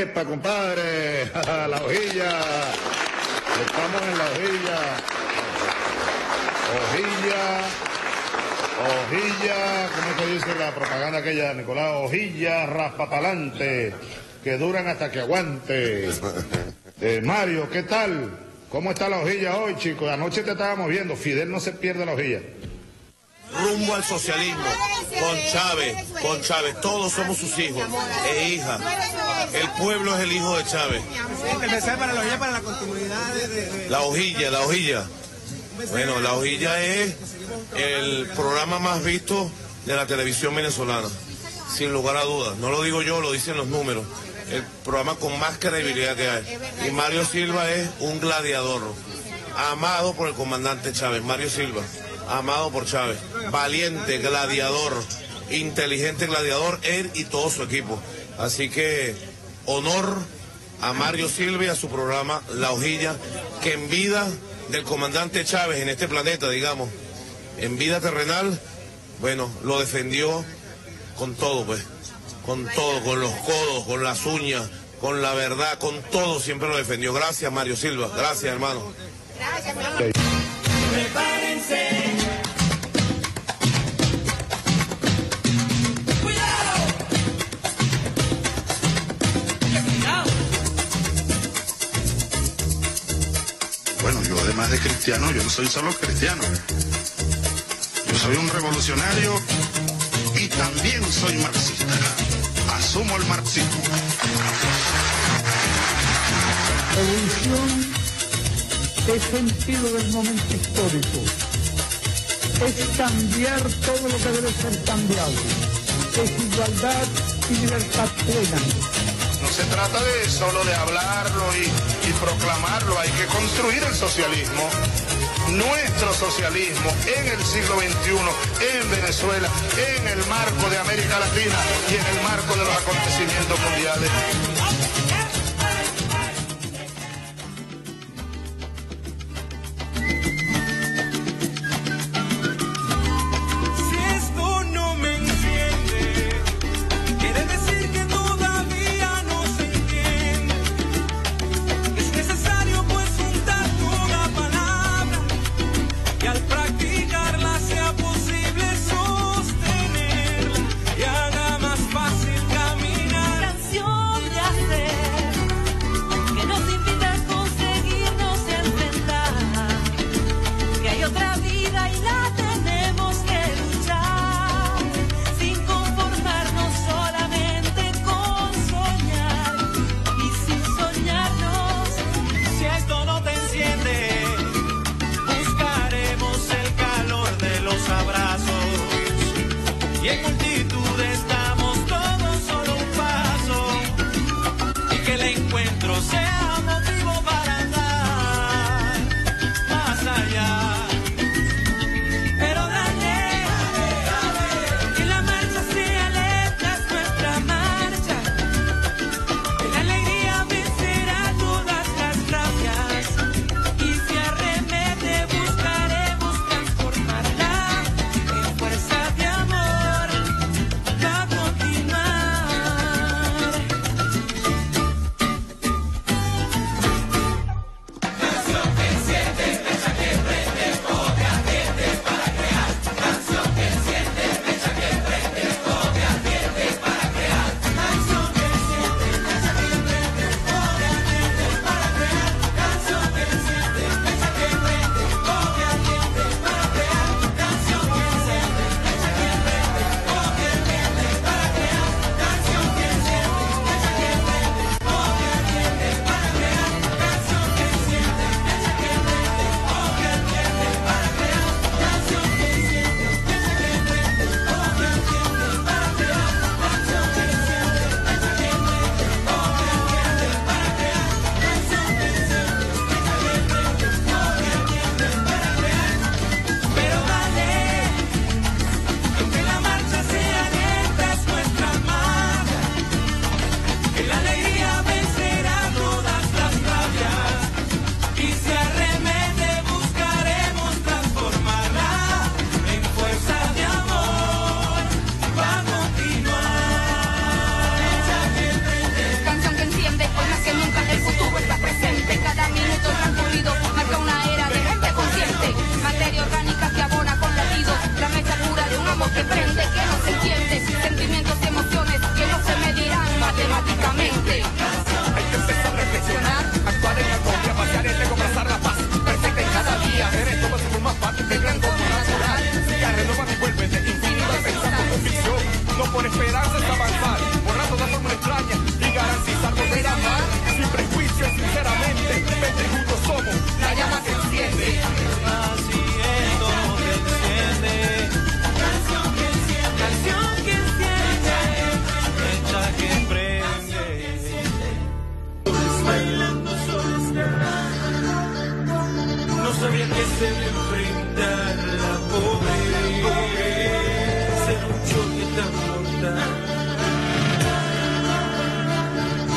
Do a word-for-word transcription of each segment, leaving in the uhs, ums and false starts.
Epa, compadre, la hojilla. Estamos en la hojilla. Hojilla. Hojilla, ¿cómo es que dice la propaganda aquella, Nicolás? Hojilla raspapalante, que duran hasta que aguante. Eh, Mario, ¿qué tal? ¿Cómo está la hojilla hoy, chicos? Anoche te estábamos viendo, Fidel no se pierde la hojilla. Rumbo al socialismo, con Chávez, con Chávez, todos somos sus hijos e hijas. El pueblo es el hijo de Chávez. Para la hojilla, para la continuidad de, de... La hojilla, la hojilla. Bueno, la hojilla es el programa más visto de la televisión venezolana, sin lugar a dudas. No lo digo yo, lo dicen los números. El programa con más credibilidad que hay. Y Mario Silva es un gladiador, amado por el comandante Chávez. Mario Silva, amado por Chávez, valiente, gladiador, inteligente gladiador, él y todo su equipo. Así que honor a Mario Silva y a su programa La Hojilla, que en vida del comandante Chávez en este planeta, digamos, en vida terrenal, bueno, lo defendió con todo, pues, con todo, con los codos, con las uñas, con la verdad, con todo, siempre lo defendió. Gracias, Mario Silva, gracias, hermano. Gracias, hermano. Prepárense. Bueno, yo además de cristiano, yo no soy solo cristiano. Yo soy un revolucionario y también soy marxista. Asumo el marxismo. Revolución es sentido del momento histórico. Es cambiar todo lo que debe ser cambiado. Es igualdad y libertad plena. No se trata de solo de hablarlo y, y proclamarlo, hay que construir el socialismo, nuestro socialismo en el siglo veintiuno, en Venezuela, en el marco de América Latina y en el marco de los acontecimientos mundiales.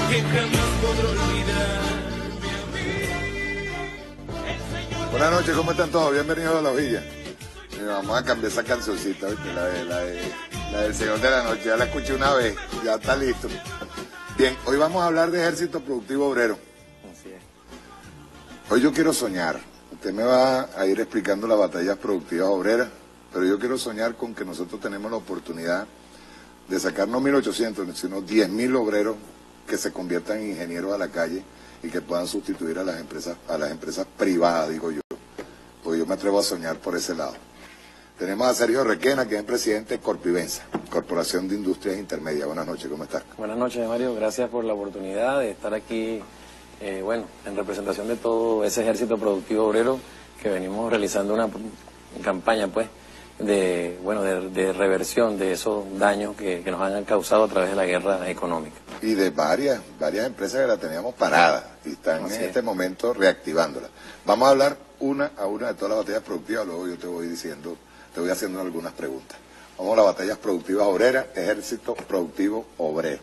que jamás podré olvidar. Buenas noches, ¿cómo están todos? Bienvenidos a La Hojilla. Y vamos a cambiar esa cancioncita, ¿viste? La, de, la, de, la del Señor de la Noche. Ya la escuché una vez, ya está listo. Bien, hoy vamos a hablar de Ejército Productivo Obrero. Así es. Hoy yo quiero soñar. Usted me va a ir explicando las batallas productivas obreras, pero yo quiero soñar con que nosotros tenemos la oportunidad de sacar no mil ochocientos, sino diez mil obreros que se conviertan en ingenieros a la calle y que puedan sustituir a las empresas, a las empresas privadas, digo yo. Porque yo me atrevo a soñar por ese lado. Tenemos a Sergio Requena, que es presidente de Corpivensa, Corporación de Industrias Intermedias. Buenas noches, ¿cómo estás? Buenas noches, Mario. Gracias por la oportunidad de estar aquí, eh, bueno, en representación de todo ese ejército productivo obrero que venimos realizando una campaña, pues, de, bueno, de, de reversión de esos daños que, que nos han causado a través de la guerra económica. Y de varias, varias empresas que la teníamos parada y están Así en es. este momento reactivándola. Vamos a hablar una a una de todas las batallas productivas, luego yo te voy diciendo, te voy haciendo algunas preguntas. Vamos a las batallas productivas obreras, Ejército Productivo Obrero.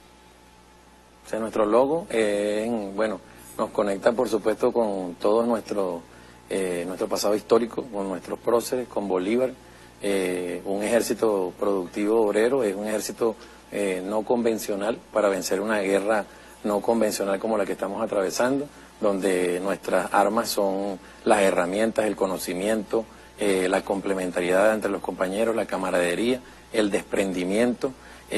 O sea, nuestro logo, eh, bueno, nos conecta por supuesto con todo nuestro, eh, nuestro pasado histórico, con nuestros próceres, con Bolívar. Eh, un ejército productivo obrero es un ejército eh, no convencional para vencer una guerra no convencional como la que estamos atravesando, donde nuestras armas son las herramientas, el conocimiento, eh, la complementariedad entre los compañeros, la camaradería, el desprendimiento,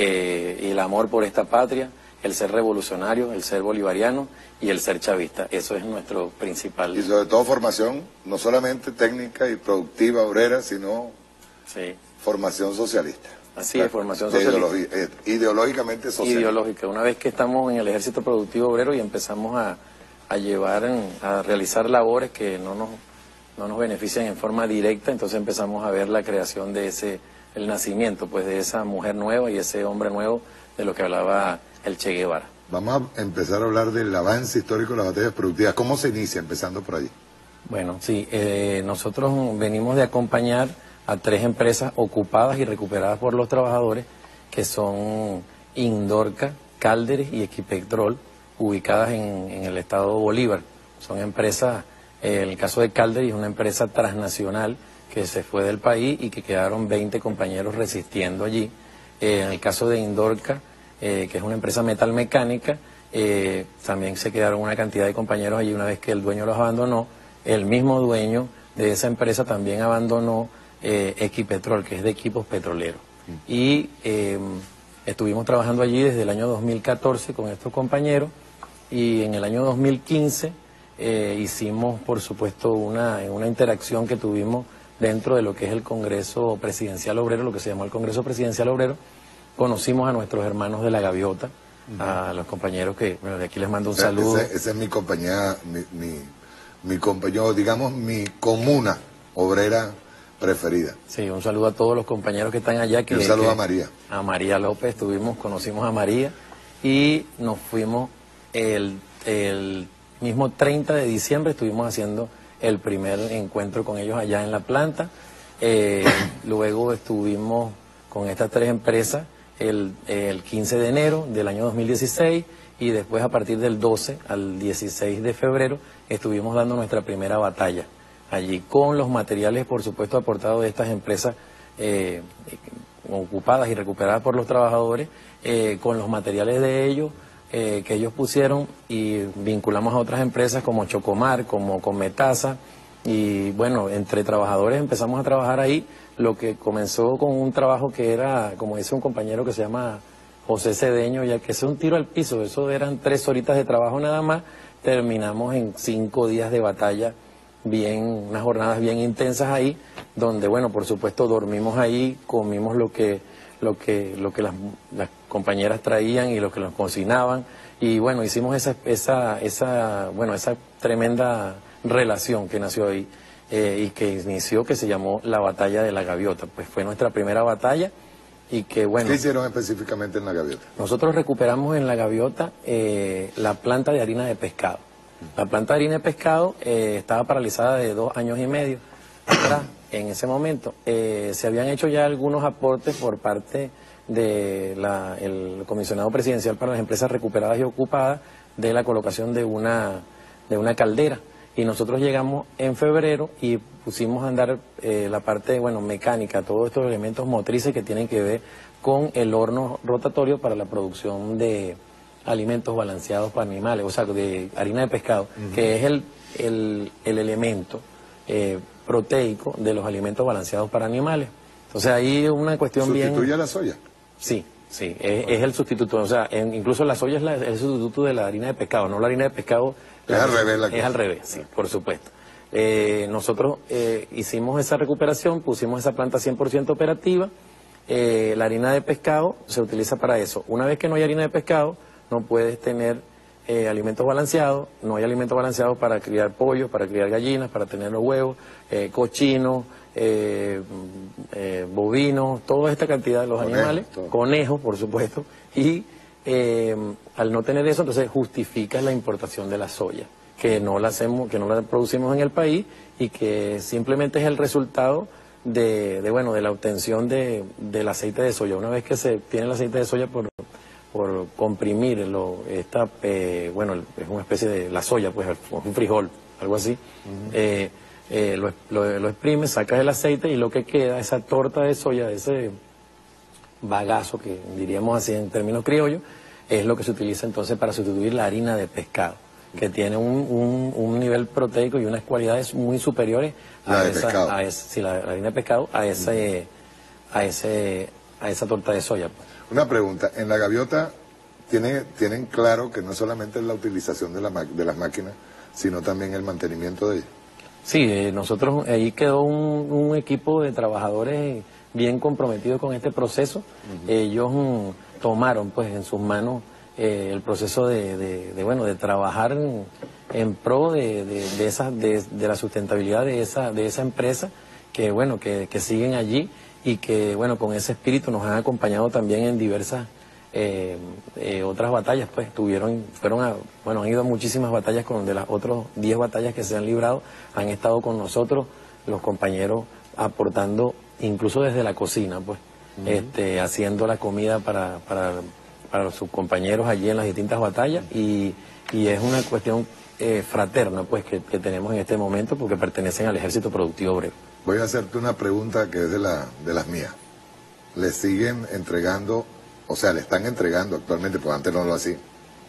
eh, y el amor por esta patria, el ser revolucionario, el ser bolivariano y el ser chavista. Eso es nuestro principal... Y sobre todo formación, no solamente técnica y productiva obrera, sino sí. formación socialista. Así es, formación socialista. Ideológica, eh, ideológicamente social. Ideológica. Una vez que estamos en el Ejército Productivo Obrero y empezamos a, a llevar, en, a realizar labores que no nos, no nos benefician en forma directa, entonces empezamos a ver la creación de ese, el nacimiento, pues, de esa mujer nueva y ese hombre nuevo de lo que hablaba el Che Guevara. Vamos a empezar a hablar del avance histórico de las batallas productivas. ¿Cómo se inicia? Empezando por allí. Bueno, sí, eh, nosotros venimos de acompañar a tres empresas ocupadas y recuperadas por los trabajadores, que son Indorca, Cálderes y Equipetrol, ubicadas en, en el estado Bolívar. Son empresas, eh, el caso de Cálderes es una empresa transnacional que se fue del país y que quedaron veinte compañeros resistiendo allí. Eh, en el caso de Indorca, eh, que es una empresa metalmecánica, eh, también se quedaron una cantidad de compañeros allí una vez que el dueño los abandonó. El mismo dueño de esa empresa también abandonó Eh, Equipetrol, que es de equipos petroleros. Mm. Y eh, estuvimos trabajando allí desde el año dos mil catorce con estos compañeros y en el año dos mil quince eh, hicimos, por supuesto, una, una interacción que tuvimos dentro de lo que es el Congreso Presidencial Obrero, lo que se llamó el Congreso Presidencial Obrero. Conocimos a nuestros hermanos de La Gaviota, uh-huh. a los compañeros que, bueno, de aquí les mando un esa, saludo. Esa, esa es mi compañía, mi, mi, mi compañero, digamos, mi comuna obrera preferida. Sí, un saludo a todos los compañeros que están allá. Que, y un saludo que, a María. A María López, tuvimos, conocimos a María y nos fuimos el, el mismo treinta de diciembre, estuvimos haciendo el primer encuentro con ellos allá en la planta. Eh, luego estuvimos con estas tres empresas el, el quince de enero del año dos mil dieciséis y después a partir del doce al dieciséis de febrero estuvimos dando nuestra primera batalla allí con los materiales, por supuesto, aportados de estas empresas eh, ocupadas y recuperadas por los trabajadores, eh, con los materiales de ellos eh, que ellos pusieron y vinculamos a otras empresas como Chocomar, como Cometaza y bueno, entre trabajadores empezamos a trabajar ahí, lo que comenzó con un trabajo que era, como dice un compañero que se llama José Cedeño, ya que es un tiro al piso, eso eran tres horitas de trabajo nada más, terminamos en cinco días de batalla, bien, unas jornadas bien intensas ahí, donde bueno, por supuesto dormimos ahí, comimos lo que, lo que, lo que las, las compañeras traían y lo que nos cocinaban, y bueno, hicimos esa, esa, esa, bueno, esa tremenda relación que nació ahí, eh, y que inició, que se llamó la Batalla de la Gaviota, pues fue nuestra primera batalla, y que bueno... ¿Qué hicieron específicamente en la Gaviota? Nosotros recuperamos en la Gaviota eh, la planta de harina de pescado. La planta de harina de pescado eh, estaba paralizada de dos años y medio atrás. En ese momento eh, se habían hecho ya algunos aportes por parte de la, el comisionado presidencial para las empresas recuperadas y ocupadas de la colocación de una, de una caldera. Y nosotros llegamos en febrero y pusimos a andar eh, la parte, bueno, mecánica, todos estos elementos motrices que tienen que ver con el horno rotatorio para la producción de alimentos balanceados para animales, o sea, de harina de pescado, uh-huh. que es el, el, el elemento eh, proteico de los alimentos balanceados para animales. Entonces ahí una cuestión bien... ¿Sustituye a la soya? Sí, sí, es, es el sustituto, o sea, en, incluso la soya es la, el sustituto de la harina de pescado, no la harina de pescado... Es la, al revés la Es cosa. al revés, sí, por supuesto. Eh, nosotros eh, hicimos esa recuperación, pusimos esa planta cien por ciento operativa, eh, la harina de pescado se utiliza para eso. Una vez que no hay harina de pescado, no puedes tener eh, alimentos balanceados, no hay alimentos balanceados para criar pollos, para criar gallinas, para tener los huevos, eh, cochinos, eh, eh, bovinos, toda esta cantidad de los Conejo, animales, todo. conejos por supuesto, y eh, al no tener eso, entonces justifica la importación de la soya, que no la hacemos, que no la producimos en el país y que simplemente es el resultado de, de bueno, de la obtención de, del aceite de soya. Una vez que se tiene el aceite de soya por por comprimir lo, esta, eh, bueno, es una especie de la soya, pues un frijol, algo así, uh-huh. eh, eh, lo, lo, lo exprimes, sacas el aceite y lo que queda, esa torta de soya, ese bagazo que diríamos así en términos criollos, es lo que se utiliza entonces para sustituir la harina de pescado, que tiene un, un, un nivel proteico y unas cualidades muy superiores a, la esa, a esa, sí, la, la harina de pescado, a ese, uh-huh. a ese, a esa torta de soya, pues. Una pregunta, en la gaviota tiene, tienen claro que no solamente es la utilización de, la, de las máquinas, sino también el mantenimiento de ellas. Sí, eh, nosotros, ahí quedó un, un equipo de trabajadores bien comprometidos con este proceso. Uh-huh. Ellos um, tomaron pues en sus manos eh, el proceso de, de, de, bueno, de trabajar en, en pro de, de, de, esa, de, de la sustentabilidad de esa, de esa empresa, que bueno, que, que siguen allí. Y que, bueno, con ese espíritu nos han acompañado también en diversas eh, eh, otras batallas, pues, tuvieron, fueron a, bueno, han ido a muchísimas batallas, con de las otras diez batallas que se han librado, han estado con nosotros, los compañeros aportando, incluso desde la cocina, pues, uh-huh. este, haciendo la comida para, para, para sus compañeros allí en las distintas batallas, y, y es una cuestión eh, fraterna, pues, que, que tenemos en este momento, porque pertenecen al Ejército Productivo Obrero. Voy a hacerte una pregunta que es de, la, de las mías. ¿Le siguen entregando, o sea, le están entregando actualmente, pues antes no lo hacían,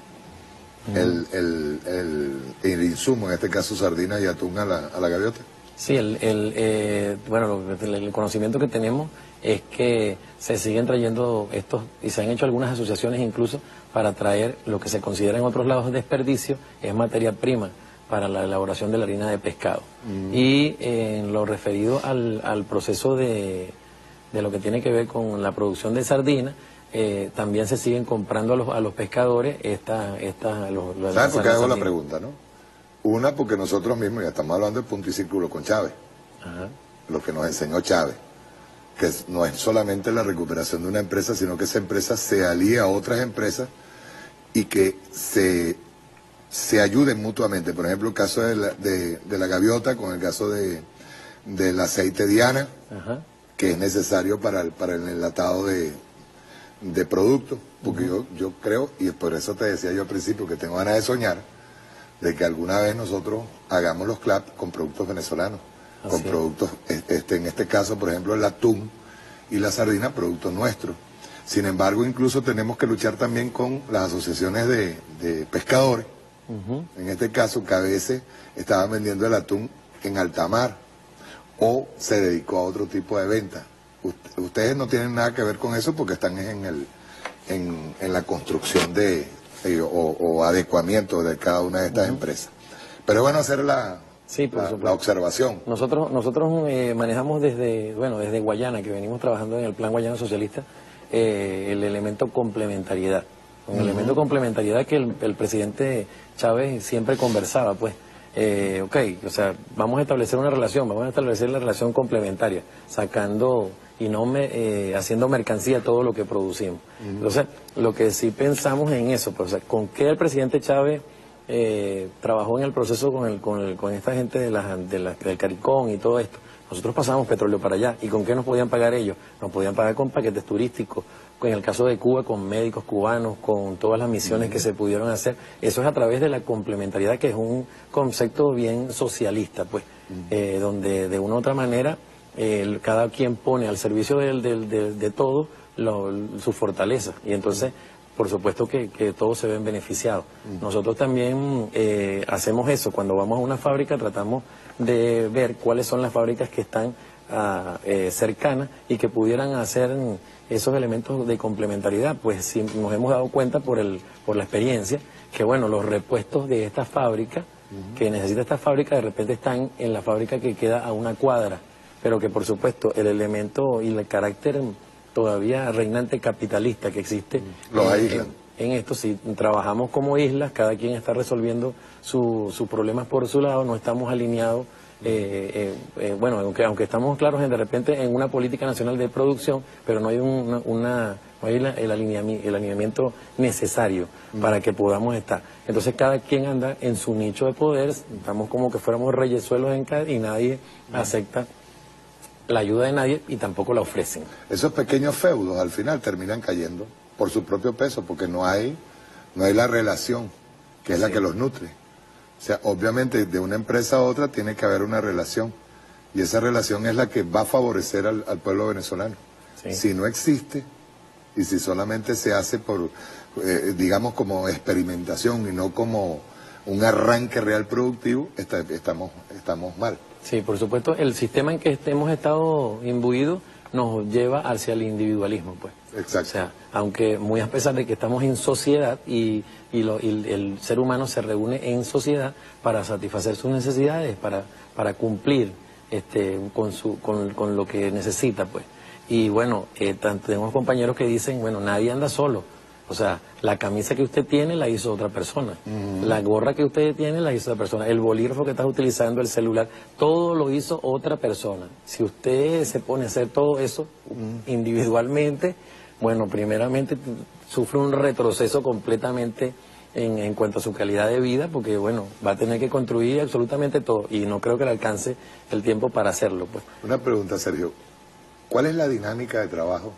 mm. el, el, el, el insumo, en este caso sardina y atún a la, a la gaviota? Sí, el, el, eh, bueno, el, el conocimiento que tenemos es que se siguen trayendo estos, y se han hecho algunas asociaciones incluso para traer lo que se considera en otros lados desperdicio, es materia prima para la elaboración de la harina de pescado. Mm. Y eh, en lo referido al, al proceso de, de lo que tiene que ver con la producción de sardina, eh, también se siguen comprando a los, a los pescadores esta... esta los, los ¿Sabes por qué hago la pregunta, no? Una, porque nosotros mismos, ya estamos hablando de punto y círculo con Chávez, Ajá. lo que nos enseñó Chávez, que no es solamente la recuperación de una empresa, sino que esa empresa se alía a otras empresas y que se... se ayuden mutuamente. Por ejemplo, el caso de la, de, de la gaviota con el caso de del aceite Diana, Ajá. que es necesario para el, para el enlatado de, de productos, porque uh-huh. yo, yo creo, y por eso te decía yo al principio que tengo ganas de soñar, de que alguna vez nosotros hagamos los C L A P con productos venezolanos, Así con es. productos, este, en este caso, por ejemplo, el atún y la sardina, productos nuestros. Sin embargo, incluso tenemos que luchar también con las asociaciones de, de pescadores. Uh-huh. En este caso, que a veces estaban vendiendo el atún en alta mar o se dedicó a otro tipo de venta. Ust- ustedes no tienen nada que ver con eso porque están en el en, en la construcción de eh, o, o adecuamiento de cada una de estas uh-huh. empresas. Pero es bueno hacer la, sí, la, la observación. Nosotros nosotros eh, manejamos desde bueno desde Guayana, que venimos trabajando en el Plan Guayana Socialista, eh, el elemento complementariedad. Un uh-huh. elemento de complementariedad que el, el presidente Chávez siempre conversaba, pues, eh, ok, o sea, vamos a establecer una relación, vamos a establecer la relación complementaria, sacando y no me, eh, haciendo mercancía todo lo que producimos. Uh-huh. Entonces, lo que sí pensamos en eso, pues, o sea, con qué el presidente Chávez eh, trabajó en el proceso con, el, con, el, con esta gente de la, de la, del CARICOM y todo esto. Nosotros pasábamos petróleo para allá, ¿y con qué nos podían pagar ellos? Nos podían pagar con paquetes turísticos, en el caso de Cuba, con médicos cubanos, con todas las misiones que se pudieron hacer. Eso es a través de la complementariedad, que es un concepto bien socialista, pues, eh, donde de una u otra manera eh, cada quien pone al servicio del, del, de, de todo lo, su fortaleza. Y entonces, por supuesto que, que todos se ven beneficiados. Nosotros también eh, hacemos eso. Cuando vamos a una fábrica tratamos de ver cuáles son las fábricas que están a, eh, cercanas y que pudieran hacer esos elementos de complementariedad. Pues sí, nos hemos dado cuenta por el por la experiencia que bueno, los repuestos de esta fábrica uh-huh. que necesita esta fábrica de repente están en la fábrica que queda a una cuadra, pero que por supuesto el elemento y el carácter todavía reinante capitalista que existe uh-huh. en, en, en esto, si trabajamos como islas, cada quien está resolviendo sus su problemas por su lado, no estamos alineados. Eh, eh, eh, bueno, aunque, aunque estamos claros en, de repente en una política nacional de producción, pero no hay, una, una, no hay la, el, alineamiento, el alineamiento necesario mm. para que podamos estar. Entonces cada quien anda en su nicho de poder, estamos como que fuéramos reyesuelos en cada, y nadie mm. acepta la ayuda de nadie y tampoco la ofrecen. Esos pequeños feudos al final terminan cayendo por su propio peso, porque no hay, no hay la relación que es sí. la que los nutre. O sea, obviamente de una empresa a otra tiene que haber una relación, y esa relación es la que va a favorecer al, al pueblo venezolano. Sí. Si no existe, y si solamente se hace por, eh, digamos, como experimentación y no como un arranque real productivo, está, estamos, estamos mal. Sí, por supuesto, el sistema en que hemos estado imbuidos nos lleva hacia el individualismo, pues. Exacto. O sea, aunque muy a pesar de que estamos en sociedad y, y, lo, y el ser humano se reúne en sociedad para satisfacer sus necesidades, para, para cumplir este, con, su, con, con lo que necesita, pues. Y bueno, eh, tanto, tenemos compañeros que dicen, bueno, nadie anda solo. O sea, la camisa que usted tiene la hizo otra persona, uh-huh. la gorra que usted tiene la hizo otra persona, el bolígrafo que estás utilizando, el celular, todo lo hizo otra persona. Si usted se pone a hacer todo eso uh-huh. individualmente, bueno, primeramente sufre un retroceso completamente en, en cuanto a su calidad de vida, porque bueno, va a tener que construir absolutamente todo y no creo que le alcance el tiempo para hacerlo, pues. Una pregunta, Sergio, ¿cuál es la dinámica de trabajo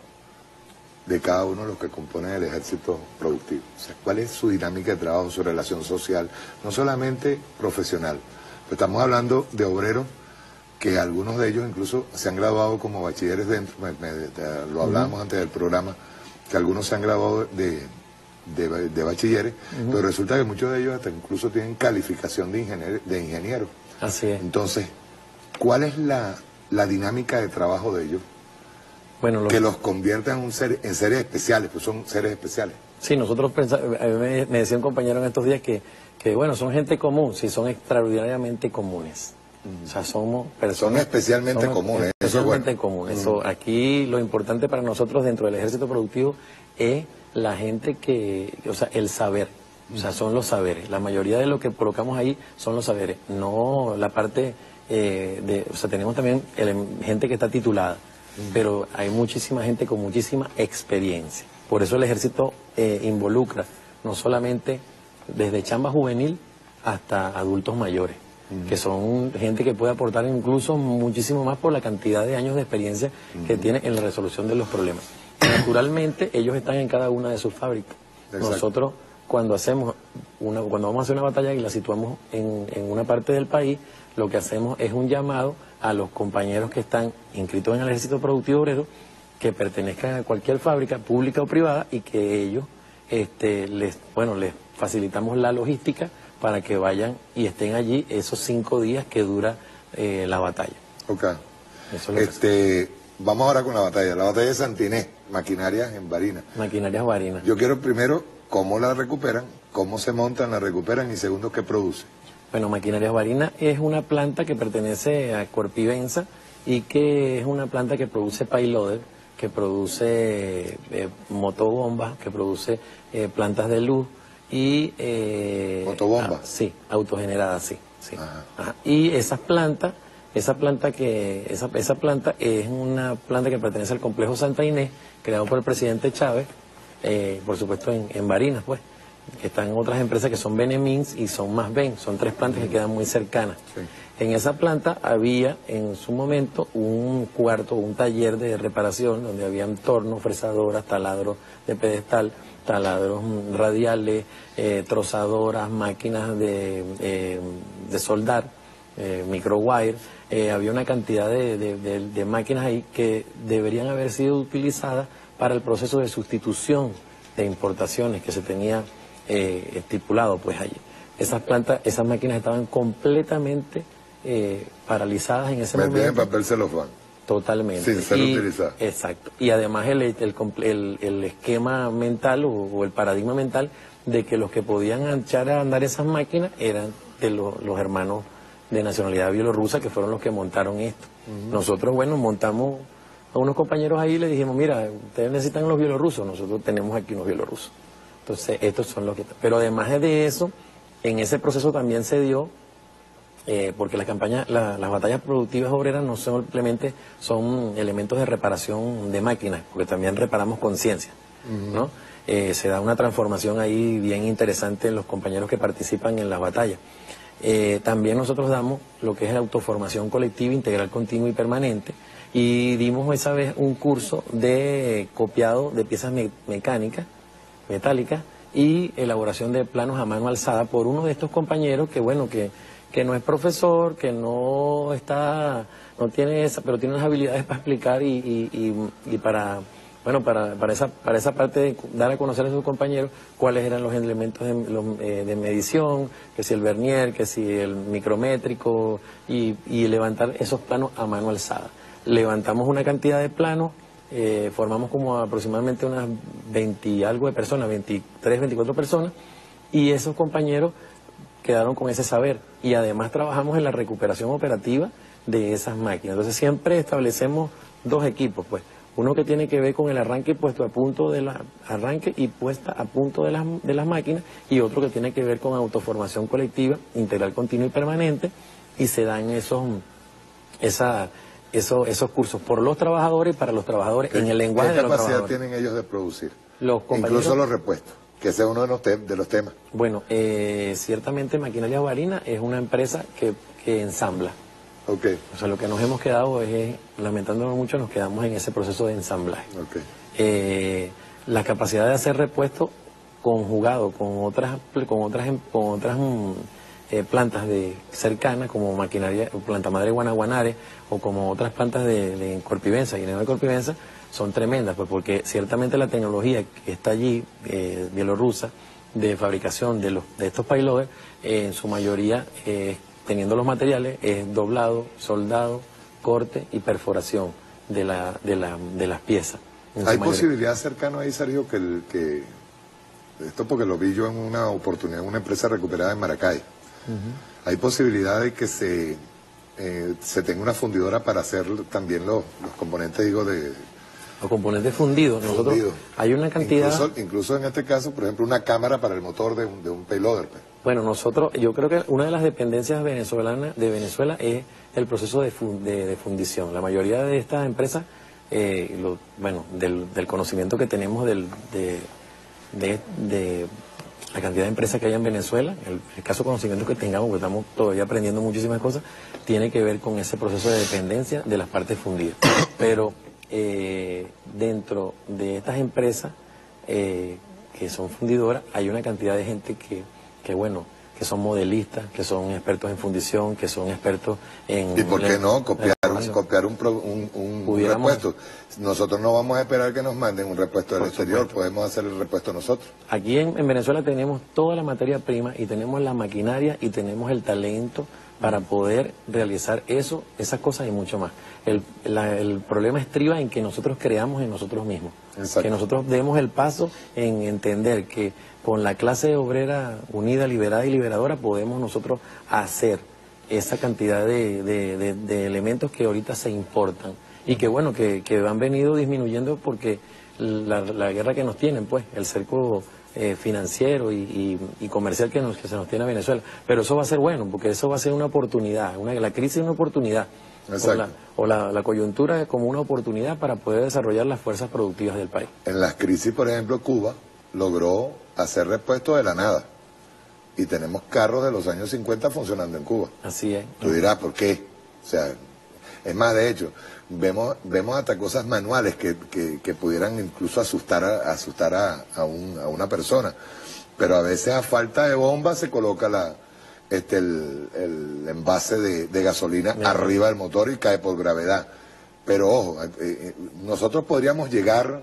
de cada uno de los que componen el ejército productivo? O sea, ¿cuál es su dinámica de trabajo, su relación social, no solamente profesional? Pero estamos hablando de obreros que algunos de ellos incluso se han graduado como bachilleres dentro, me, me, de, lo hablábamos uh-huh. antes del programa, que algunos se han graduado de, de, de bachilleres, uh-huh. pero resulta que muchos de ellos hasta incluso tienen calificación de ingeniero. De ingeniero. Así es. Entonces, ¿cuál es la, la dinámica de trabajo de ellos? Bueno, los... que los conviertan en, un ser, en seres especiales, pues son seres especiales. Sí, nosotros pensamos, me, me decía un compañero en estos días que, que, bueno, son gente común, sí, son extraordinariamente comunes. Mm. O sea, somos personas... Son especialmente somos comunes. Especialmente eso es bueno. comunes. Mm. Eso, aquí lo importante para nosotros dentro del ejército productivo es la gente que, o sea, el saber. O sea, son los saberes. La mayoría de lo que colocamos ahí son los saberes. No la parte eh, de... O sea, tenemos también el, gente que está titulada. Pero hay muchísima gente con muchísima experiencia. Por eso el ejército eh, involucra no solamente desde chamba juvenil hasta adultos mayores, uh-huh. que son gente que puede aportar incluso muchísimo más por la cantidad de años de experiencia uh-huh. que tiene en la resolución de los problemas. Naturalmente ellos están en cada una de sus fábricas. Exacto. Nosotros cuando hacemos una, cuando vamos a hacer una batalla y la situamos en, en una parte del país, lo que hacemos es un llamado a los compañeros que están inscritos en el ejército productivo obrero, que pertenezcan a cualquier fábrica pública o privada y que ellos este, les, bueno, les facilitamos la logística para que vayan y estén allí esos cinco días que dura eh, la batalla. Ok. Eso es este, vamos ahora con la batalla. La batalla de Santinés, maquinarias en Barinas. Maquinarias Barinas. Yo quiero primero cómo la recuperan, cómo se montan, la recuperan y segundo, qué produce. Bueno, Maquinarias Barinas es una planta que pertenece a Corpivensa y que es una planta que produce payloader, que produce eh, motobombas, que produce eh, plantas de luz y... Eh, ¿Motobombas? Ah, sí, autogeneradas, sí. sí. Ajá. Ajá. Y esas plantas, esa planta que esa, esa planta es una planta que pertenece al complejo Santa Inés, creado por el presidente Chávez, eh, por supuesto en, en Barinas, pues. están otras empresas que son Benemins y son Más Ben, son tres plantas que quedan muy cercanas. Sí. En esa planta había en su momento un cuarto, un taller de reparación donde habían tornos, fresadoras, taladros de pedestal, taladros radiales, eh, trozadoras, máquinas de, eh, de soldar, eh, microwire. Eh, había una cantidad de, de, de, de máquinas ahí que deberían haber sido utilizadas para el proceso de sustitución de importaciones que se tenía eh, estipulado pues allí. Esas plantas, esas máquinas estaban completamente eh, paralizadas en ese momento. Metían en papel celofán. Totalmente. Sin ser y, utilizadas. Exacto. Y además el, el, el, el esquema mental o, o el paradigma mental de que los que podían echar a andar esas máquinas eran de lo, los hermanos de nacionalidad bielorrusa, que fueron los que montaron esto. Uh-huh. Nosotros, bueno, montamos a unos compañeros ahí y le dijimos, mira, ustedes necesitan los bielorrusos, nosotros tenemos aquí unos bielorrusos. Entonces, estos son los que... Pero además de eso, en ese proceso también se dio, eh, porque la campaña, la, las batallas productivas obreras no simplemente son elementos de reparación de máquinas, porque también reparamos conciencia, uh-huh. ¿no? Eh, se da una transformación ahí bien interesante en los compañeros que participan en las batallas. Eh, también nosotros damos lo que es la autoformación colectiva, integral, continua y permanente, y dimos esa vez un curso de copiado de piezas me mecánicas, metálicas, y elaboración de planos a mano alzada por uno de estos compañeros que, bueno, que, que no es profesor, que no está, no tiene esa, pero tiene unas habilidades para explicar y, y, y, y para... Bueno, para, para, esa, para esa parte de dar a conocer a sus compañeros cuáles eran los elementos de, los, eh, de medición, que si el vernier, que si el micrométrico, y, y levantar esos planos a mano alzada. Levantamos una cantidad de planos, eh, formamos como aproximadamente unas veinte y algo de personas, veintitrés, veinticuatro personas, y esos compañeros quedaron con ese saber. Y además trabajamos en la recuperación operativa de esas máquinas. Entonces siempre establecemos dos equipos, pues. Uno que tiene que ver con el arranque puesto a punto de la arranque y puesta a punto de las, de las máquinas, y otro que tiene que ver con autoformación colectiva, integral, continua y permanente, y se dan esos, esa, esos, esos cursos por los trabajadores y para los trabajadores en el lenguaje de los trabajadores. ¿Qué capacidad tienen ellos de producir? Los Incluso los repuestos, que ese es uno de los, te de los temas. Bueno, eh, ciertamente Maquinaria Guarina es una empresa que, que ensambla. Okay. O sea, lo que nos hemos quedado es, lamentándolo mucho, nos quedamos en ese proceso de ensamblaje. Okay. Eh, la capacidad de hacer repuesto conjugado con otras con otras con otras eh, plantas de cercanas, como maquinaria, planta madre Guanaguanare, o como otras plantas de, de Corpivensa, Guineo de Corpivensa, son tremendas, pues porque ciertamente la tecnología que está allí, eh, bielorrusa, de fabricación de los de estos payloaders, eh, en su mayoría eh, teniendo los materiales, es doblado, soldado, corte y perforación de, la, de, la, de las piezas. ¿Hay posibilidad cercano ahí, Sergio, que, el, que esto porque lo vi yo en una oportunidad, en una empresa recuperada en Maracay, uh-huh. hay posibilidad de que se, eh, se tenga una fundidora para hacer también los, los componentes, digo, de... Los componentes fundidos. Nosotros, fundido. Hay una cantidad... Incluso, incluso en este caso, por ejemplo, una cámara para el motor de un, de un payloader. Pues. Bueno, nosotros, yo creo que una de las dependencias venezolanas de Venezuela es el proceso de, fun, de, de fundición. La mayoría de estas empresas, eh, lo, bueno, del, del conocimiento que tenemos del, de, de, de la cantidad de empresas que hay en Venezuela, el escaso conocimiento que tengamos, porque estamos todavía aprendiendo muchísimas cosas, tiene que ver con ese proceso de dependencia de las partes fundidas. Pero eh, dentro de estas empresas eh, que son fundidoras, hay una cantidad de gente que que bueno, que son modelistas, que son expertos en fundición, que son expertos en... ¿Y por qué no? Copiar un, copiar un, un, un, un repuesto. Nosotros no vamos a esperar que nos manden un repuesto del exterior, podemos hacer el repuesto nosotros. Aquí en, en Venezuela tenemos toda la materia prima y tenemos la maquinaria y tenemos el talento para poder realizar eso, esas cosas y mucho más. El, la, el problema estriba en que nosotros creamos en nosotros mismos. Exacto. Que nosotros demos el paso en entender que con la clase obrera unida, liberada y liberadora podemos nosotros hacer esa cantidad de, de, de, de elementos que ahorita se importan y que bueno, que, que han venido disminuyendo porque la, la guerra que nos tienen, pues, el cerco eh, financiero y, y, y comercial que, nos, que se nos tiene a Venezuela. Pero eso va a ser bueno, porque eso va a ser una oportunidad, una, la crisis es una oportunidad. Exacto. O, la, o la, la coyuntura como una oportunidad para poder desarrollar las fuerzas productivas del país. En las crisis, por ejemplo, Cuba logró hacer repuestos de la nada. Y tenemos carros de los años cincuenta funcionando en Cuba. Así es. Tú dirás, ¿por qué? O sea, es más, de hecho, vemos vemos hasta cosas manuales que, que, que pudieran incluso asustar a, asustar a, a, un, a una persona. Pero a veces a falta de bomba se coloca la este el, el envase de, de gasolina Bien. arriba del motor y cae por gravedad. Pero ojo, eh, nosotros podríamos llegar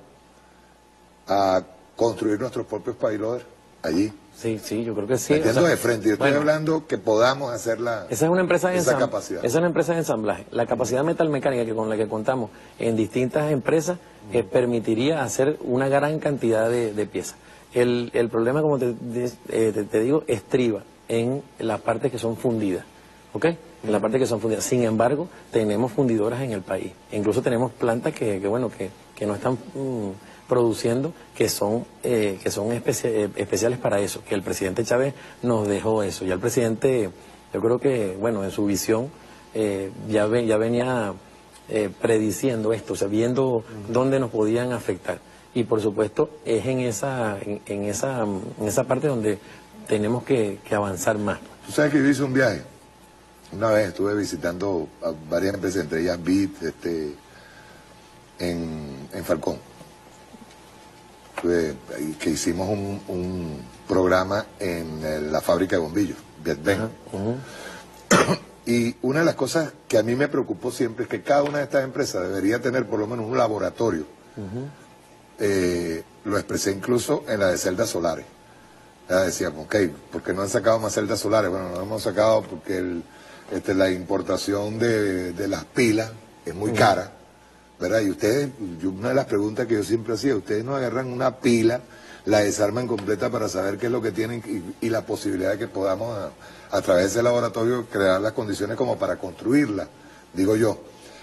a construir nuestros propios payloaders allí. Sí, sí, yo creo que sí. Metiendo o sea, de frente, yo estoy bueno, hablando que podamos hacer la esa es una empresa de esa ensamblaje, capacidad. Esa es una empresa de ensamblaje. La capacidad metalmecánica que con la que contamos en distintas empresas mm. eh, permitiría hacer una gran cantidad de, de piezas. El, el problema, como te, de, eh, te, te digo, estriba en las partes que son fundidas, ¿ok? En la parte que son fundidas. Sin embargo, tenemos fundidoras en el país. Incluso tenemos plantas que, que bueno, que, que no están mmm, produciendo, que son eh, que son especi eh, especiales para eso, que el presidente Chávez nos dejó eso. Ya el presidente, yo creo que, bueno, en su visión, eh, ya, ve, ya venía eh, prediciendo esto, o sea, viendo uh-huh. dónde nos podían afectar. Y por supuesto, es en esa, en, en esa, en esa parte donde tenemos que, que avanzar más. Tú sabes que yo hice un viaje. Una vez estuve visitando a varias empresas, entre ellas B I T, este, en, en Falcón. Estuve, que hicimos un, un programa en la fábrica de bombillos, Vietben. Uh-huh. Uh-huh. Y una de las cosas que a mí me preocupó siempre es que cada una de estas empresas debería tener por lo menos un laboratorio. Uh-huh. eh, lo expresé incluso en la de celdas solares. Ya decíamos, ok, ¿por qué no han sacado más celdas solares? Bueno, no hemos sacado porque el, este, la importación de, de las pilas es muy uh-huh. cara, ¿verdad? Y ustedes, yo, una de las preguntas que yo siempre hacía, ustedes no agarran una pila, la desarman completa para saber qué es lo que tienen y, y la posibilidad de que podamos, a, a través del laboratorio, crear las condiciones como para construirla, digo yo.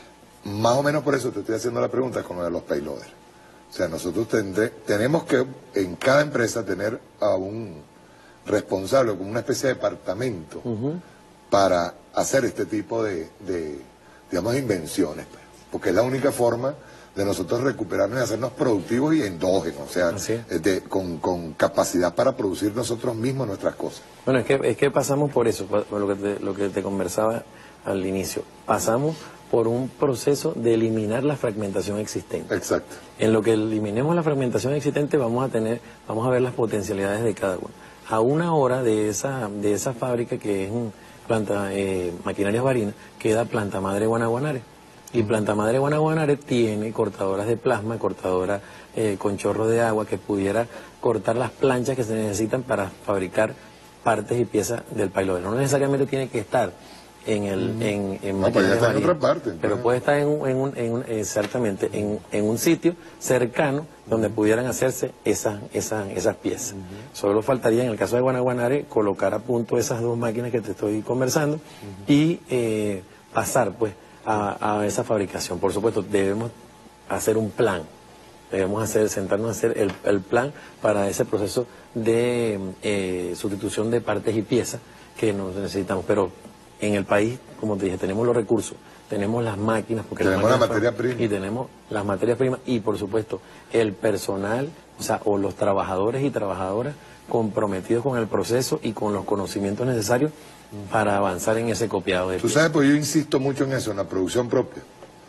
Más o menos por eso te estoy haciendo la pregunta con lo de los payloaders. O sea, nosotros tendré, tenemos que en cada empresa tener a un responsable, como una especie de departamento, uh-huh. para hacer este tipo de, de digamos, invenciones, pues, porque es la única forma de nosotros recuperarnos y hacernos productivos y endógenos, o sea, de, con, con capacidad para producir nosotros mismos nuestras cosas. Bueno, es que, es que pasamos por eso, por lo que te, lo que te conversaba al inicio, pasamos por un proceso de eliminar la fragmentación existente. Exacto. En lo que eliminemos la fragmentación existente vamos a tener, vamos a ver las potencialidades de cada uno. A una hora de esa, de esa fábrica que es un planta eh, maquinarias Barinas, queda Planta Madre Guanaguanare. Y Planta Madre Guanaguanare tiene cortadoras de plasma, cortadoras eh, con chorro de agua que pudiera cortar las planchas que se necesitan para fabricar partes y piezas del payloader. No necesariamente tiene que estar en el mm. en, en no, pues ya está en otra parte, pero pues. puede estar en un, en un, en un exactamente en, en un sitio cercano donde pudieran hacerse esas esas esas piezas. Uh-huh. Solo faltaría en el caso de Guanaguanare colocar a punto esas dos máquinas que te estoy conversando uh-huh. y eh, pasar pues a, a esa fabricación. Por supuesto debemos hacer un plan, debemos hacer sentarnos a hacer el, el plan para ese proceso de eh, sustitución de partes y piezas que nos necesitamos, pero en el país, como te dije, tenemos los recursos, tenemos las máquinas, porque tenemos las la materia prima. Y tenemos las materias primas y, por supuesto, el personal, o sea, o los trabajadores y trabajadoras comprometidos con el proceso y con los conocimientos necesarios para avanzar en ese copiado de Tú sabes, pues yo insisto mucho en eso, en la producción propia.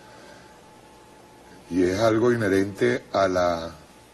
Y es algo inherente a la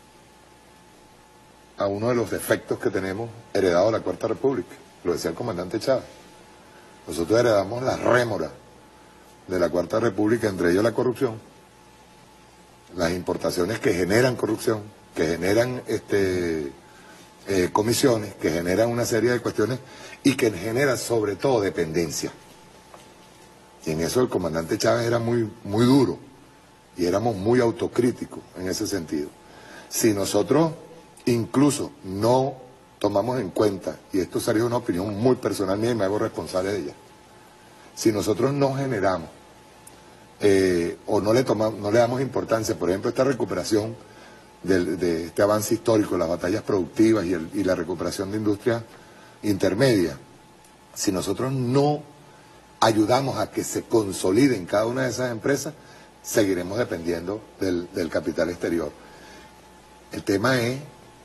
a uno de los defectos que tenemos heredado de la Cuarta República. Lo decía el comandante Chávez. Nosotros heredamos la rémora de la Cuarta República, entre ellos la corrupción, las importaciones que generan corrupción, que generan este, eh, comisiones, que generan una serie de cuestiones y que generan sobre todo dependencia. Y en eso el comandante Chávez era muy, muy duro y éramos muy autocríticos en ese sentido. Si nosotros incluso no tomamos en cuenta, y esto sería una opinión muy personal mía y me hago responsable de ella, si nosotros no generamos eh, o no le tomamos, no le damos importancia, por ejemplo, esta recuperación de, de este avance histórico, las batallas productivas y, el, y la recuperación de industria intermedia, si nosotros no ayudamos a que se consoliden cada una de esas empresas, seguiremos dependiendo del, del capital exterior. El tema es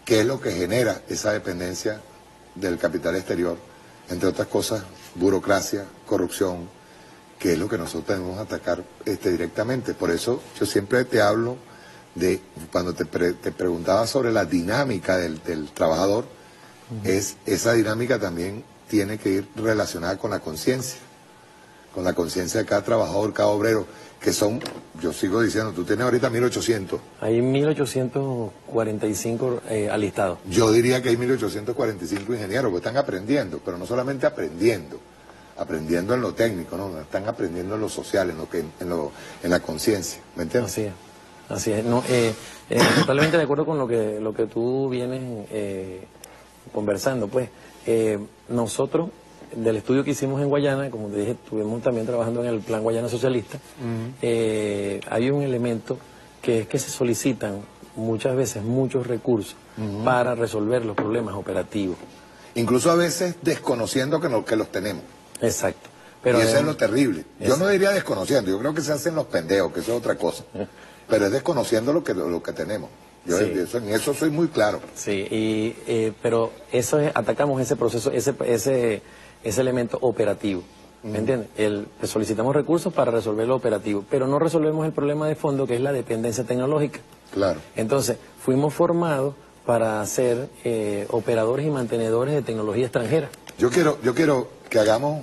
¿Qué es lo que genera esa dependencia del capital exterior? Entre otras cosas, burocracia, corrupción, que es lo que nosotros debemos atacar este, directamente. Por eso yo siempre te hablo de, cuando te, pre, te preguntaba sobre la dinámica del, del trabajador, uh-huh. es esa dinámica también tiene que ir relacionada con la conciencia, con la conciencia de cada trabajador, cada obrero, que son, yo sigo diciendo, tú tienes ahorita mil ochocientos. Hay mil ochocientos cuarenta y cinco eh, alistados. Yo diría que hay mil ochocientos cuarenta y cinco ingenieros que están aprendiendo, pero no solamente aprendiendo, aprendiendo en lo técnico, no, están aprendiendo en lo social, en lo que, en lo, en la conciencia, ¿me entiendes? Así es, así es. No, eh, eh, totalmente de acuerdo con lo que lo que tú vienes eh, conversando, pues. Eh, nosotros, del estudio que hicimos en Guayana, como te dije, estuvimos también trabajando en el Plan Guayana Socialista, uh-huh. eh, hay un elemento que es que se solicitan muchas veces muchos recursos uh-huh. para resolver los problemas operativos. Incluso a veces desconociendo que, no, que los tenemos. Exacto. Pero y eso es, es lo terrible. Yo es, no diría desconociendo, yo creo que se hacen los pendejos, que eso es otra cosa. Pero es desconociendo lo que, lo que tenemos. Yo sí. eso, en eso soy muy claro. Sí, y, eh, pero eso es, atacamos ese proceso, ese, ese, ese elemento operativo. ¿Me uh-huh. entiendes? El, solicitamos recursos para resolver lo operativo, pero no resolvemos el problema de fondo, que es la dependencia tecnológica. Claro. Entonces, fuimos formados para ser eh, operadores y mantenedores de tecnología extranjera. Yo quiero, yo quiero que hagamos,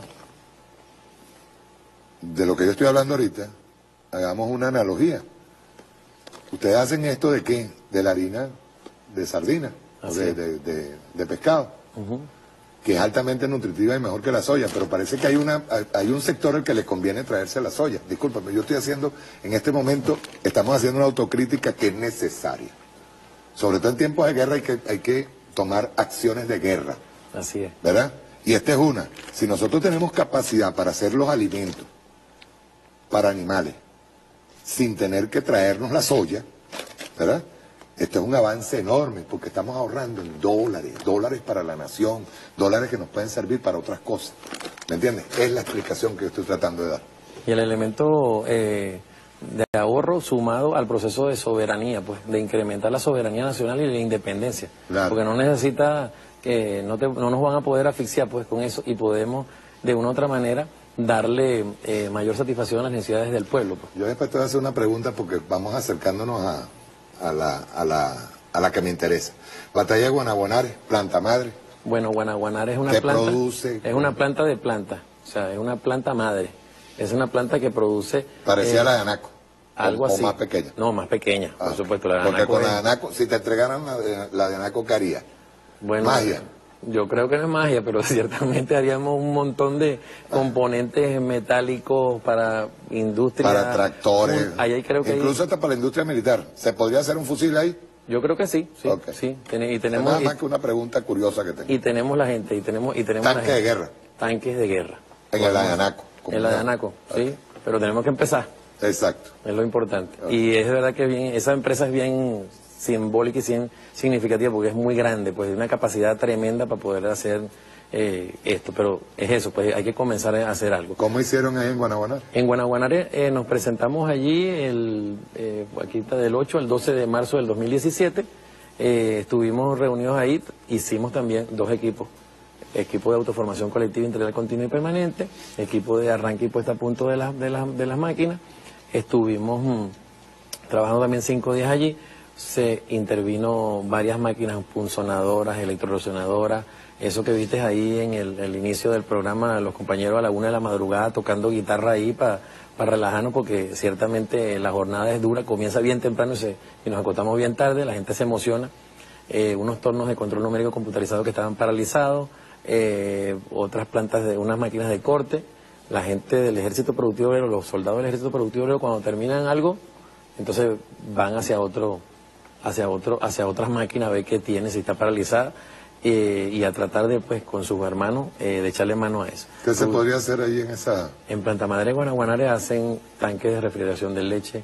de lo que yo estoy hablando ahorita, hagamos una analogía. Ustedes hacen esto de qué? De la harina de sardina, o de, de, de, de pescado, uh-huh. que es altamente nutritiva y mejor que la soya, pero parece que hay una hay un sector al que le conviene traerse la soya. Discúlpame, yo estoy haciendo, en este momento, estamos haciendo una autocrítica que es necesaria. Sobre todo en tiempos de guerra hay que, hay que tomar acciones de guerra. Así es. ¿Verdad? Y esta es una. Si nosotros tenemos capacidad para hacer los alimentos para animales, sin tener que traernos la soya, ¿verdad? Esto es un avance enorme, porque estamos ahorrando en dólares, dólares para la nación, dólares que nos pueden servir para otras cosas. ¿Me entiendes? Es la explicación que yo estoy tratando de dar. Y el elemento eh, de ahorro sumado al proceso de soberanía, pues, de incrementar la soberanía nacional y la independencia. Claro. Porque no necesita, que no, te, no nos van a poder asfixiar, pues, con eso, y podemos, de una u otra manera, darle eh, mayor satisfacción a las necesidades del pueblo. Pues. Yo después te voy a hacer una pregunta porque vamos acercándonos a, a, la, a, la, a la que me interesa. Batalla de Guanaguanare, planta madre. Bueno, Guanaguanare es una ¿Qué planta, produce? Es una planta de planta, o sea, es una planta madre. Es una planta que produce... Parecía eh, la de Anaco. Algo o, así. O más pequeña. No, más pequeña, ah, por supuesto. La de porque Anaco con es... la de Anaco, si te entregaran la de, la de Anaco, ¿qué haría? Bueno, magia. Yo creo que no es magia, pero ciertamente haríamos un montón de componentes metálicos para industria. Para tractores. Un, ahí creo que incluso hay... hasta para la industria militar. ¿Se podría hacer un fusil ahí? Yo creo que sí, sí. Okay. sí. Y tenemos, nada más que una pregunta curiosa que tengo. Y tenemos la gente, y tenemos... Y tenemos tanques de guerra. Tanques de guerra. En el de Anaco. En la de Anaco, okay. sí. Pero tenemos que empezar. Exacto. Es lo importante. Okay. Y es verdad que bien, esa empresa es bien simbólica y bien significativa porque es muy grande, pues tiene una capacidad tremenda para poder hacer eh, esto. Pero es eso, pues hay que comenzar a hacer algo. ¿Cómo hicieron ahí en Guanaguanare? En Guanaguanare eh, nos presentamos allí, el, eh, aquí está del ocho al doce de marzo del dos mil diecisiete. Eh, estuvimos reunidos ahí, hicimos también dos equipos. Equipo de autoformación colectiva integral continua y permanente, equipo de arranque y puesta a punto de, la, de, la, de las máquinas. Estuvimos mmm, trabajando también cinco días allí. Se intervino varias máquinas punzonadoras, electroerosionadoras. Eso que viste ahí en el, el inicio del programa, los compañeros a la una de la madrugada tocando guitarra ahí para para relajarnos, porque ciertamente la jornada es dura, comienza bien temprano y, se, y nos acostamos bien tarde, la gente se emociona. Eh, unos tornos de control numérico computarizado que estaban paralizados. Eh, otras plantas de unas máquinas de corte, la gente del ejército productivo obrero, los soldados del ejército productivo obrero, cuando terminan algo, entonces van hacia otro, hacia otro, hacia otras máquinas a ver qué tiene, si está paralizada, eh, y a tratar de, pues, con sus hermanos, eh, de echarle mano a eso. ¿Qué se podría hacer ahí en esa? En Planta Madre de Guanaguanare hacen tanques de refrigeración de leche,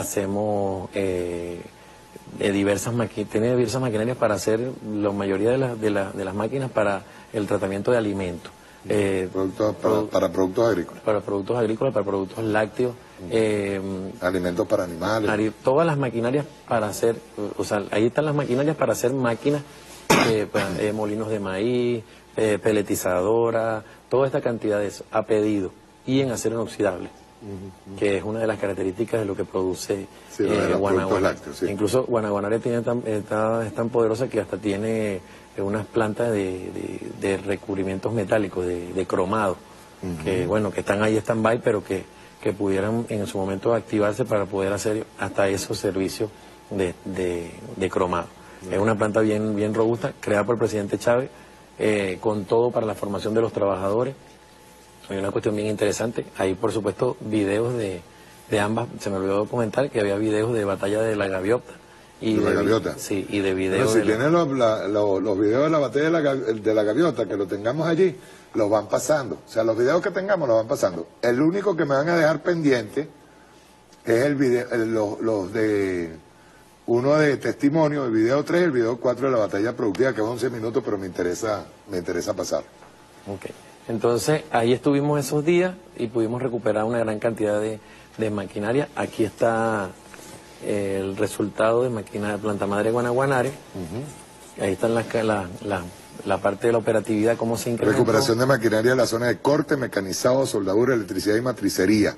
hacemos eh, de diversas máquinas, tiene diversas maquinarias para hacer la mayoría de, la, de, la, de las máquinas para el tratamiento de alimentos. Eh, productos para, produ para productos agrícolas. Para productos agrícolas, para productos lácteos. Uh-huh. eh, Alimentos para animales. Todas las maquinarias para hacer, o sea, ahí están las maquinarias para hacer máquinas, eh, para, eh, molinos de maíz, eh, peletizadora, toda esta cantidad de eso, a pedido, y en acero inoxidable. Uh-huh. Que es una de las características de lo que produce sí, eh, Guanaguanare. Sí. Incluso Guanaguanare tiene tan, está, es tan poderosa que hasta tiene eh, unas plantas de, de, de recubrimientos metálicos, de, de cromado, uh-huh. que bueno, que están ahí stand-by, pero que, que pudieran en su momento activarse para poder hacer hasta esos servicios de, de, de cromado. Uh-huh. Es una planta bien, bien robusta, creada por el presidente Chávez, eh, con todo para la formación de los trabajadores. Hay una cuestión bien interesante, hay por supuesto videos de, de ambas, se me olvidó comentar que había videos de batalla de la gaviota. Y ¿De la de, gaviota? Sí, y de videos... Pero si de tienen la... los, la, los, los videos de la batalla de la, de la gaviota, que lo tengamos allí, los van pasando. O sea, los videos que tengamos los van pasando. El único que me van a dejar pendiente es el video, el, los, los de... Uno de testimonio, el video tres, el video cuatro de la batalla productiva, que es once minutos, pero me interesa, me interesa pasar. Ok. Entonces, ahí estuvimos esos días y pudimos recuperar una gran cantidad de, de maquinaria. Aquí está eh, el resultado de maquinaria de planta madre Guanaguanare. Uh-huh. Ahí están las, la, la, la parte de la operatividad, cómo se incrementó. Recuperación de maquinaria en la zona de corte, mecanizado, soldadura, electricidad y matricería.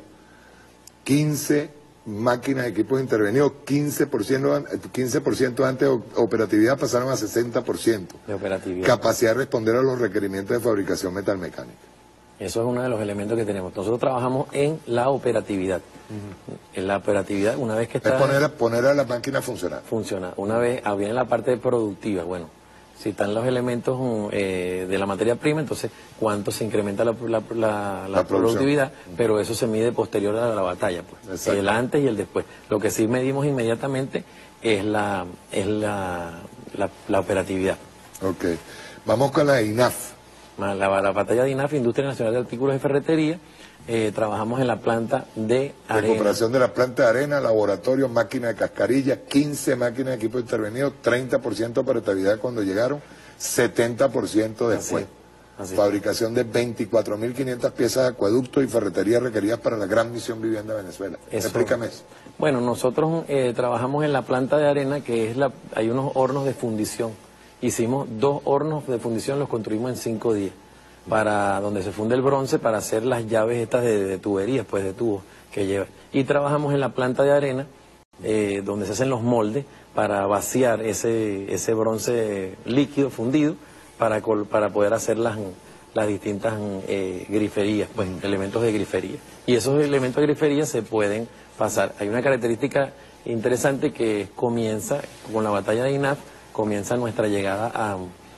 quince máquinas, equipos intervenidos, quince por ciento, quince por ciento antes de operatividad pasaron a sesenta por ciento. De operatividad. Capacidad de responder a los requerimientos de fabricación metalmecánica. Eso es uno de los elementos que tenemos. Nosotros trabajamos en la operatividad. Uh-huh. En la operatividad, una vez que está... Es poner a, poner a la máquina a funcionar. Funciona. Una vez, viene la parte productiva, bueno, si están los elementos eh, de la materia prima, entonces cuánto se incrementa la, la, la, la, la productividad, pero eso se mide posterior a la batalla, pues. El antes y el después. Lo que sí medimos inmediatamente es la, es la, la, la operatividad. Ok. Vamos con la I N A F. La, la batalla de I N A F, Industria Nacional de Artículos de Ferretería. Eh, trabajamos en la planta de arena. Recuperación de la planta de arena, laboratorio, máquina de cascarilla, quince máquinas de equipo intervenido, treinta por ciento operatividad cuando llegaron, setenta por ciento después. Así, así. Fabricación de veinticuatro mil quinientas piezas de acueductos y ferretería requeridas para la Gran Misión Vivienda de Venezuela. Eso, explícame eso. Bueno, nosotros eh, trabajamos en la planta de arena, que es la, hay unos hornos de fundición. Hicimos dos hornos de fundición, los construimos en cinco días. Para donde se funde el bronce, para hacer las llaves estas de, de tuberías, pues de tubos que lleva. Y trabajamos en la planta de arena, eh, donde se hacen los moldes, para vaciar ese, ese bronce líquido fundido, para, para poder hacer las, las distintas eh, griferías, pues elementos de grifería. Y esos elementos de grifería se pueden pasar. Hay una característica interesante que comienza, con la batalla de I N A F, comienza nuestra llegada a,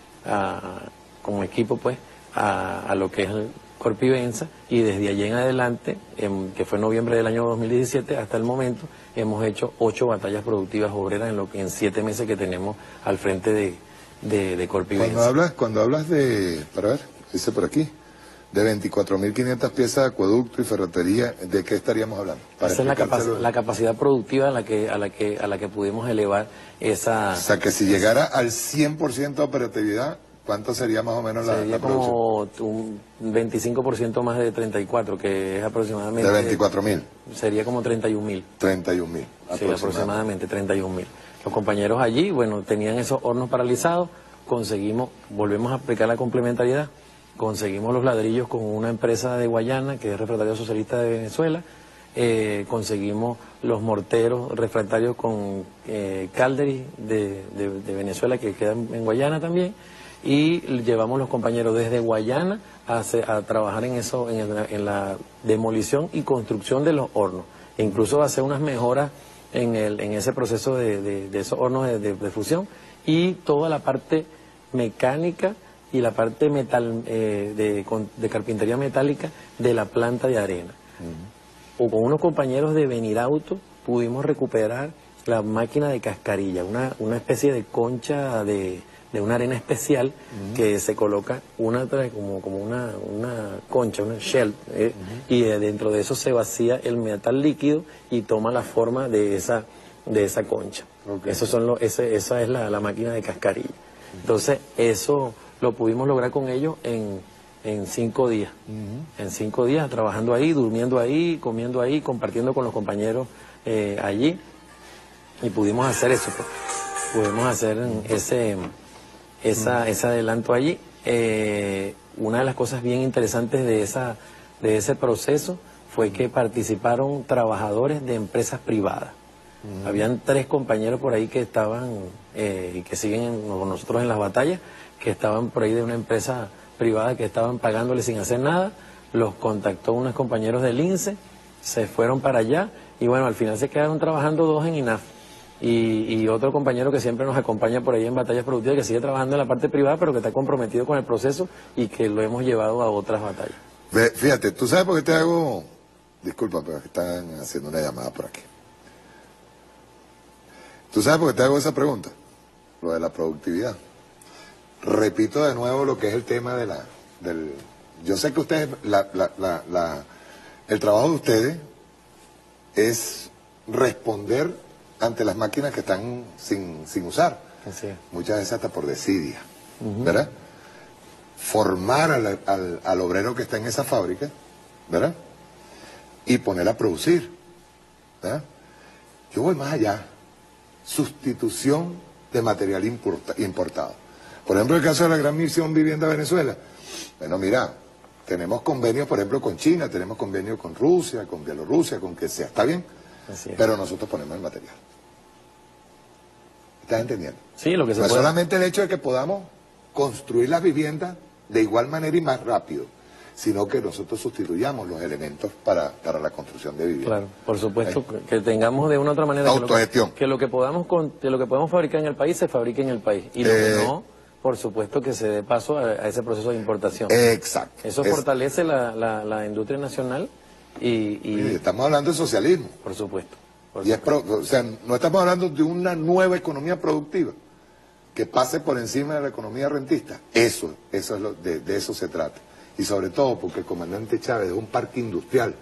a como equipo, pues, A, a lo que es el Corpivenza, y desde allí en adelante, en, que fue en noviembre del año dos mil diecisiete, hasta el momento, hemos hecho ocho batallas productivas obreras en, lo, en siete meses que tenemos al frente de, de, de Corpivenza. Cuando hablas, cuando hablas de, para ver, dice por aquí, de veinticuatro mil quinientas piezas de acueducto y ferretería, ¿de qué estaríamos hablando? Para esa es la, capac la capacidad productiva a la, que, a, la que, a la que pudimos elevar esa... O sea, que si llegara al cien por ciento de operatividad, ¿cuánto sería más o menos la, sería la producción? Como un veinticinco por ciento más de treinta y cuatro, que es aproximadamente... ¿De veinticuatro mil? Sería como treinta y un mil. treinta y un mil. Sí, aproximadamente treinta y un mil. Los compañeros allí, bueno, tenían esos hornos paralizados, conseguimos, volvemos a aplicar la complementariedad, conseguimos los ladrillos con una empresa de Guayana, que es Refractario Socialista de Venezuela, eh, conseguimos los morteros refractarios con eh, Caldery de, de, de Venezuela, que quedan en Guayana también, y llevamos los compañeros desde Guayana a, hacer, a trabajar en eso, en, el, en la demolición y construcción de los hornos, e incluso a hacer unas mejoras en, el, en ese proceso de, de, de esos hornos de, de, de fusión, y toda la parte mecánica y la parte metal eh, de, de carpintería metálica de la planta de arena. Uh-huh. O con unos compañeros de Venirauto pudimos recuperar la máquina de cascarilla, una, una especie de concha de, de una arena especial, uh-huh, que se coloca una como, como una, una concha, una shell, eh, uh-huh, y dentro de eso se vacía el metal líquido y toma la forma de esa, de esa concha. Okay. Esos son los, ese, esa es la, la máquina de cascarilla. Uh-huh. Entonces, eso lo pudimos lograr con ellos en, en cinco días. Uh-huh. En cinco días, trabajando ahí, durmiendo ahí, comiendo ahí, compartiendo con los compañeros eh, allí. Y pudimos hacer eso, pues. Pudimos hacer ese, esa, uh-huh. ese adelanto allí. Eh, una de las cosas bien interesantes de, esa, de ese proceso fue que participaron trabajadores de empresas privadas. Uh-huh. Habían tres compañeros por ahí que estaban, eh, y que siguen con nosotros en las batallas, que estaban por ahí de una empresa privada que estaban pagándole sin hacer nada. Los contactó unos compañeros del I N S E, se fueron para allá y bueno, al final se quedaron trabajando dos en I N A F. Y, y otro compañero que siempre nos acompaña por ahí en Batallas Productivas, que sigue trabajando en la parte privada, pero que está comprometido con el proceso y que lo hemos llevado a otras batallas. Fíjate, ¿tú sabes por qué te hago...? Disculpa, pero están haciendo una llamada por aquí. ¿Tú sabes por qué te hago esa pregunta? Lo de la productividad. Repito de nuevo lo que es el tema de la... del. Yo sé que ustedes, la, la, la, la, el trabajo de ustedes es responder ante las máquinas que están sin, sin usar. Así es. Muchas veces hasta por desidia, uh-huh. ¿verdad? Formar al, al, al obrero que está en esa fábrica, ¿verdad? Y poner a producir, ¿verdad? Yo voy más allá. Sustitución de material importa, importado. Por ejemplo, el caso de la Gran Misión Vivienda Venezuela. Bueno, mira, tenemos convenios, por ejemplo, con China, tenemos convenios con Rusia, con Bielorrusia, con que sea, está bien, pero nosotros ponemos el material. ¿Estás entendiendo? Sí, lo que se no puede... es solamente el hecho de que podamos construir las viviendas de igual manera y más rápido, sino que nosotros sustituyamos los elementos para, para la construcción de viviendas. Claro, por supuesto, que, que tengamos de una u otra manera autogestión. Que lo que, que, lo que podamos con, que lo que podemos fabricar en el país se fabrique en el país. Y lo eh, que no, por supuesto que se dé paso a, a ese proceso de importación. Exacto. Eso es, fortalece la, la, la industria nacional y, y... Sí, estamos hablando de socialismo. Por supuesto. Por y supuesto. Es pro, o sea, no estamos hablando de una nueva economía productiva que pase por encima de la economía rentista. Eso, eso es lo, de, de eso se trata. Y sobre todo porque el comandante Chávez es un parque industrial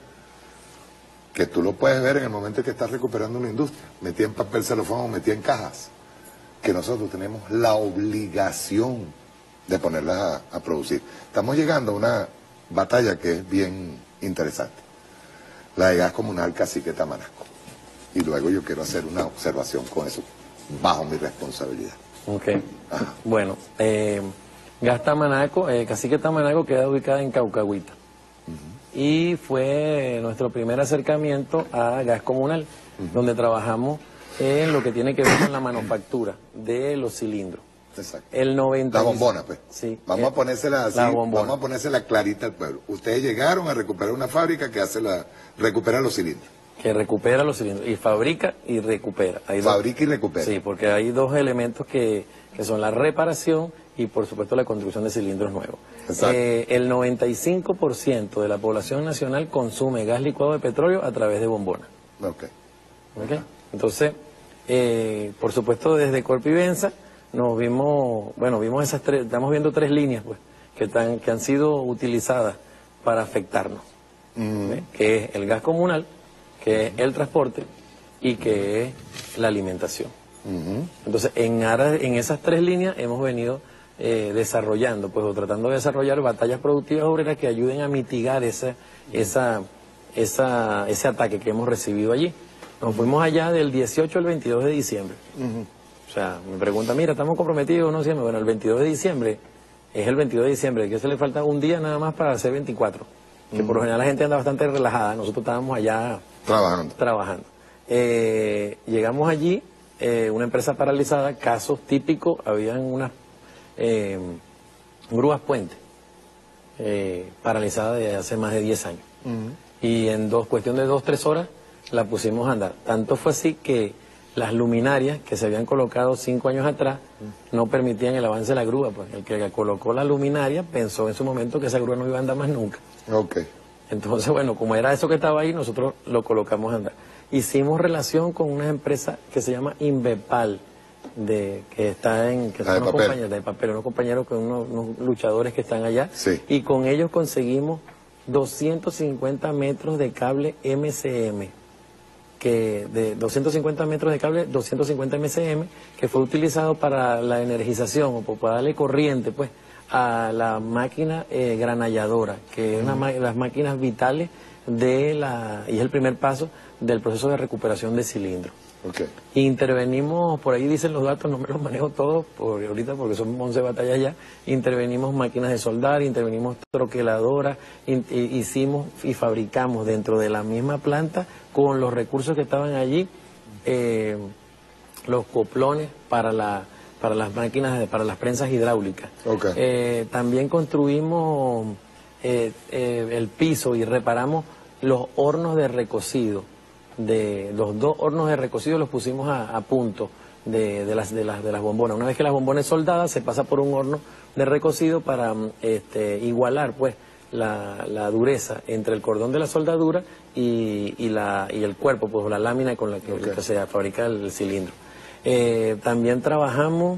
que tú lo puedes ver en el momento en que estás recuperando una industria, metida en papel celofán o metida en cajas, que nosotros tenemos la obligación de ponerlas a, a producir. Estamos llegando a una batalla que es bien interesante, la de gas comunal Cacique Tamanasco. Y luego yo quiero hacer una observación con eso, bajo mi responsabilidad. Ok. Ajá. Bueno, eh, Gas Tamanaco, eh, Cacique Tamanaco queda ubicada en Caucahuita. Uh-huh. Y fue nuestro primer acercamiento a gas comunal, uh-huh. donde trabajamos en lo que tiene que ver con la manufactura de los cilindros. Exacto. El noventa La bombona, pues. Sí. Vamos a ponérsela así, vamos a ponérsela clarita al pueblo. Ustedes llegaron a recuperar una fábrica que hace la, recupera los cilindros. Que recupera los cilindros, y fabrica y recupera. Hay fabrica dos, y recupera. Sí, porque hay dos elementos que, que son la reparación y por supuesto la construcción de cilindros nuevos. Eh, el noventa y cinco por ciento de la población nacional consume gas licuado de petróleo a través de bombona. Ok. ¿Okay? Entonces, eh, por supuesto desde Corpivensa nos vimos, bueno, vimos esas tres, estamos viendo tres líneas pues, que, tan, que han sido utilizadas para afectarnos, mm. ¿eh? Que es el gas comunal, que es el transporte y que es la alimentación. Uh-huh. Entonces, en, aras, en esas tres líneas hemos venido eh, desarrollando, pues, o tratando de desarrollar batallas productivas obreras que ayuden a mitigar esa, esa, esa, ese ataque que hemos recibido allí. Nos fuimos allá del dieciocho al veintidós de diciembre. Uh-huh. O sea, me pregunta, mira, ¿estamos comprometidos? No, siempre. Bueno, el veintidós de diciembre es el veintidós de diciembre, que se le falta un día nada más para hacer veinticuatro. Que uh-huh. por lo general la gente anda bastante relajada, nosotros estábamos allá trabajando. trabajando. Eh, llegamos allí, eh, una empresa paralizada, casos típicos, habían unas eh, grúas puente eh, paralizadas desde hace más de diez años. Uh-huh. Y en dos, cuestión de dos, tres horas la pusimos a andar. Tanto fue así que las luminarias que se habían colocado cinco años atrás uh-huh. no permitían el avance de la grúa. Pues el que colocó la luminaria pensó en su momento que esa grúa no iba a andar más nunca. Okay. Entonces, bueno, como era eso que estaba ahí, nosotros lo colocamos a andar. Hicimos relación con una empresa que se llama Invepal, de, que está en... que son unos papel. compañeros de papel, unos compañeros, con unos, unos luchadores que están allá. Sí. Y con ellos conseguimos doscientos cincuenta metros de cable M C M, que de doscientos cincuenta metros de cable, doscientos cincuenta M C M, que fue utilizado para la energización, o para darle corriente, pues, a la máquina eh, granalladora, que es una ma las máquinas vitales de la, y es el primer paso del proceso de recuperación de cilindros. Okay. Intervenimos, por ahí dicen los datos, no me los manejo todos por ahorita porque son once batallas ya, intervenimos máquinas de soldar, intervenimos troqueladoras, in, hicimos y fabricamos dentro de la misma planta con los recursos que estaban allí, eh, los coplones para la para las máquinas, para las prensas hidráulicas. Okay. Eh, también construimos eh, eh, el piso y reparamos los hornos de recocido. De los dos hornos de recocido los pusimos a, a punto de, de, las, de, las, de las bombonas. Una vez que las bombonas soldadas se pasa por un horno de recocido para este, igualar pues la, la dureza entre el cordón de la soldadura y, y, la, y el cuerpo, pues la lámina con la que, okay. que se fabrica el, el cilindro. Eh, también trabajamos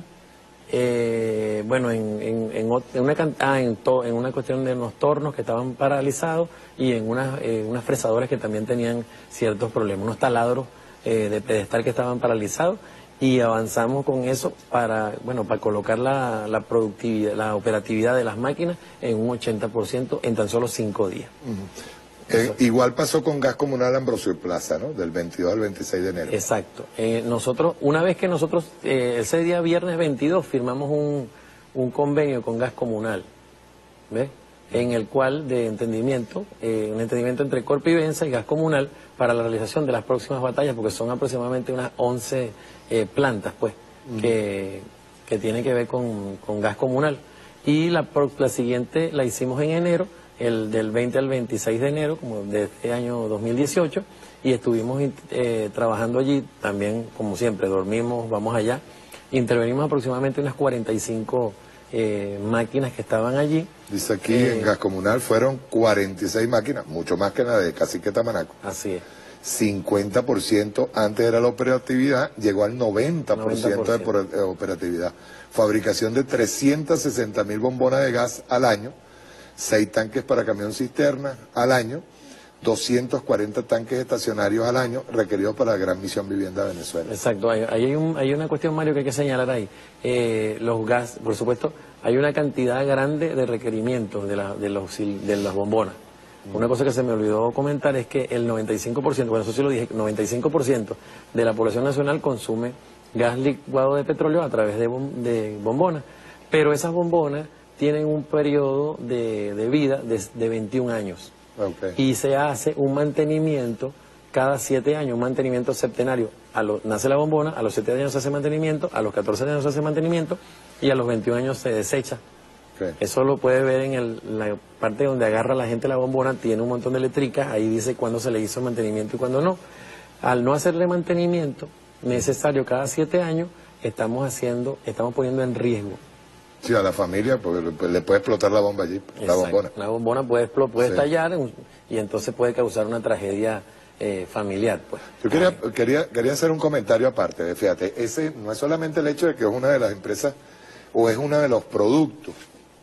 eh, bueno en, en, en, en, una, ah, en, to, en una cuestión de unos tornos que estaban paralizados y en unas, eh, unas fresadoras que también tenían ciertos problemas, unos taladros eh, de pedestal que estaban paralizados, y avanzamos con eso para, bueno, para colocar la, la productividad, la operatividad de las máquinas en un ochenta por ciento en tan solo cinco días. Uh-huh. Eh, igual pasó con Gas Comunal Ambrosio Plaza, ¿no? Del veintidós al veintiséis de enero. Exacto. Eh, nosotros, una vez que nosotros, eh, ese día viernes veintidós, firmamos un, un convenio con Gas Comunal, ¿ves? En el cual, de entendimiento, eh, un entendimiento entre Corpivensa y Gas Comunal para la realización de las próximas batallas, porque son aproximadamente unas once eh, plantas, pues, uh-huh. que, que tienen que ver con, con Gas Comunal. Y la, la siguiente la hicimos en enero, el del veinte al veintiséis de enero, como de este año dos mil dieciocho, y estuvimos eh, trabajando allí, también como siempre, dormimos, vamos allá, intervenimos aproximadamente unas cuarenta y cinco eh, máquinas que estaban allí. Dice aquí eh, en Gas Comunal fueron cuarenta y seis máquinas, mucho más que la de Cacique Tamanaco. Así es. cincuenta por ciento antes era la operatividad, llegó al noventa por ciento, noventa por ciento de operatividad. Fabricación de trescientas sesenta mil bombonas de gas al año, seis tanques para camión cisterna al año, doscientos cuarenta tanques estacionarios al año requeridos para la Gran Misión Vivienda de Venezuela. Exacto, ahí hay, hay, un, hay una cuestión, Mario, que hay que señalar ahí. Eh, los gas, por supuesto, hay una cantidad grande de requerimientos de, la, de, los, de las bombonas. Mm. Una cosa que se me olvidó comentar es que el noventa y cinco por ciento, bueno, eso sí lo dije, noventa y cinco por ciento de la población nacional consume gas licuado de petróleo a través de, bom, de bombonas, pero esas bombonas tienen un periodo de, de vida de, de veintiún años. Okay. Y se hace un mantenimiento cada siete años, un mantenimiento septenario. A lo, nace la bombona, a los siete años se hace mantenimiento, a los catorce años se hace mantenimiento y a los veintiún años se desecha. Okay. Eso lo puede ver en el, la parte donde agarra la gente la bombona, tiene un montón de letricas, ahí dice cuándo se le hizo mantenimiento y cuándo no. Al no hacerle mantenimiento necesario cada siete años, estamos haciendo, estamos poniendo en riesgo. Sí, a la familia, porque le puede explotar la bomba allí, la Exacto. bombona. La bombona puede, puede sí. estallar y entonces puede causar una tragedia eh, familiar. Pues. Yo quería, quería, quería hacer un comentario aparte. Fíjate, ese no es solamente el hecho de que es una de las empresas o es uno de los productos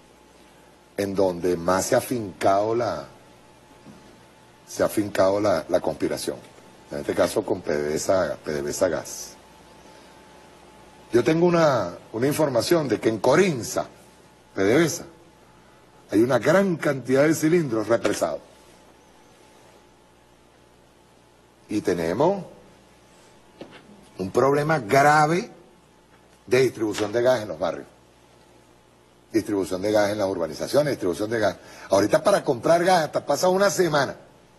en donde más se ha afincado la, se ha afincado la, la conspiración. En este caso con PDVSA, PDVSA Gas. Yo tengo una, una información de que en Corinza, PDVSA, hay una gran cantidad de cilindros represados. Y tenemos un problema grave de distribución de gas en los barrios. Distribución de gas en las urbanizaciones, distribución de gas. Ahorita para comprar gas hasta pasa una semana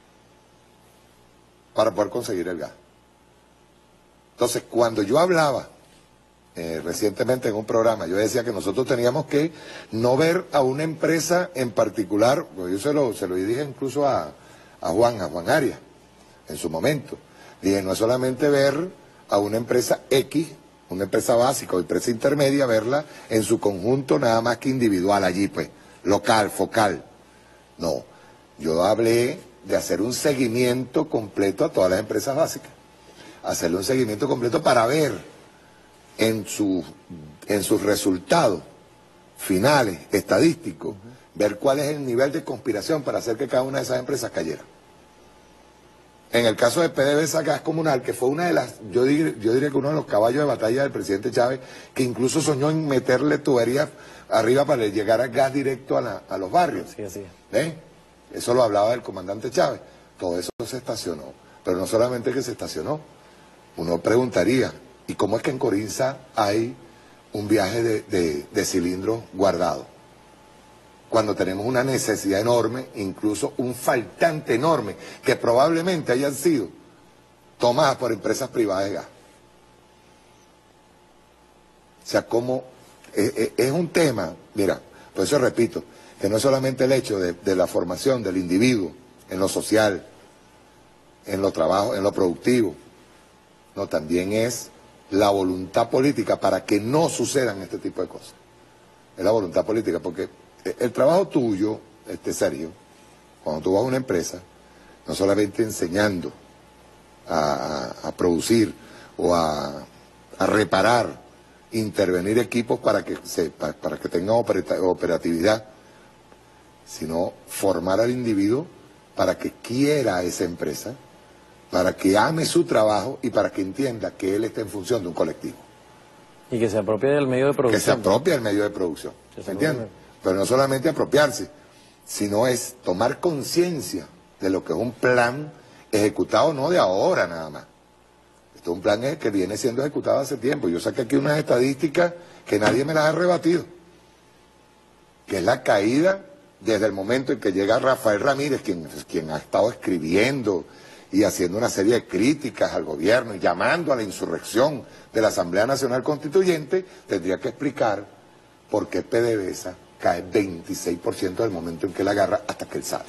para poder conseguir el gas. Entonces, cuando yo hablaba Eh, recientemente en un programa, yo decía que nosotros teníamos que no ver a una empresa en particular, yo se lo, se lo dije incluso a, a Juan, a Juan Arias, en su momento. Dije, no es solamente ver a una empresa X, una empresa básica o empresa intermedia, verla en su conjunto nada más que individual allí, pues, local, focal. No, yo hablé de hacer un seguimiento completo a todas las empresas básicas, hacerle un seguimiento completo para ver en, su, en sus resultados finales, estadísticos, uh-huh. ver cuál es el nivel de conspiración para hacer que cada una de esas empresas cayera. En el caso de PDVSA Gas Comunal, que fue una de las, yo diría, yo diría que uno de los caballos de batalla del presidente Chávez, que incluso soñó en meterle tuberías arriba para llegar a gas directo a, la, a los barrios. Sí, así es. ¿Ven? Eso lo hablaba el comandante Chávez. Todo eso se estacionó. Pero no solamente que se estacionó. Uno preguntaría, ¿y cómo es que en Corinza hay un viaje de, de, de cilindros guardado? Cuando tenemos una necesidad enorme, incluso un faltante enorme, que probablemente hayan sido tomadas por empresas privadas de gas. O sea, como es, es, es un tema, mira, por eso repito, que no es solamente el hecho de, de la formación del individuo en lo social, en lo trabajo, en lo productivo, no, también es la voluntad política para que no sucedan este tipo de cosas. Es la voluntad política, porque el trabajo tuyo, este Sergio, cuando tú vas a una empresa, no solamente enseñando a, a, a producir o a, a reparar, intervenir equipos para que se, para, para que tengan operatividad, sino formar al individuo para que quiera esa empresa, para que ame su trabajo y para que entienda que él está en función de un colectivo. Y que se apropie del medio de producción. Que se apropie del medio de producción, ¿me entiendes? Pero no solamente apropiarse, sino es tomar conciencia de lo que es un plan ejecutado no de ahora nada más. Esto es un plan que viene siendo ejecutado hace tiempo. Yo saqué aquí unas estadísticas que nadie me las ha rebatido, que es la caída desde el momento en que llega Rafael Ramírez, quien, quien ha estado escribiendo y haciendo una serie de críticas al gobierno y llamando a la insurrección de la Asamblea Nacional Constituyente, tendría que explicar por qué PDVSA cae veintiséis por ciento del momento en que la agarra hasta que él sale.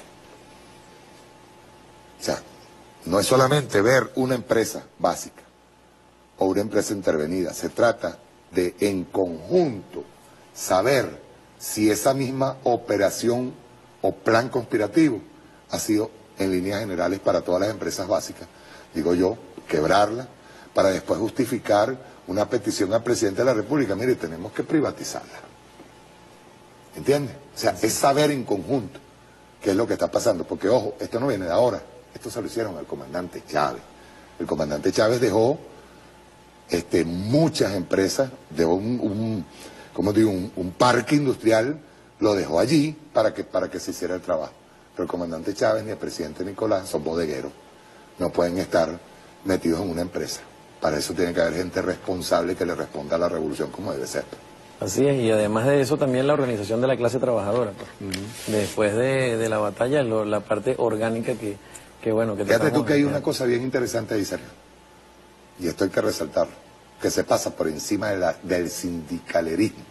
O sea, no es solamente ver una empresa básica o una empresa intervenida, se trata de en conjunto saber si esa misma operación o plan conspirativo ha sido en líneas generales para todas las empresas básicas, digo yo, quebrarla, para después justificar una petición al presidente de la República, mire, tenemos que privatizarla. ¿Entiendes? O sea, es saber en conjunto qué es lo que está pasando, porque ojo, esto no viene de ahora, esto se lo hicieron al comandante Chávez. El comandante Chávez dejó este, muchas empresas, dejó un, un ¿cómo digo? Un, un parque industrial, lo dejó allí para que, para que se hiciera el trabajo. Pero el comandante Chávez ni el presidente Nicolás son bodegueros, no pueden estar metidos en una empresa. Para eso tiene que haber gente responsable que le responda a la revolución como debe ser. Así es, y además de eso también la organización de la clase trabajadora. Pues. Uh-huh. Después de, de la batalla, lo, la parte orgánica que, que bueno... que Fíjate tú que hay una cosa bien interesante ahí, Sergio, y esto hay que resaltarlo, que se pasa por encima de la, del sindicalerismo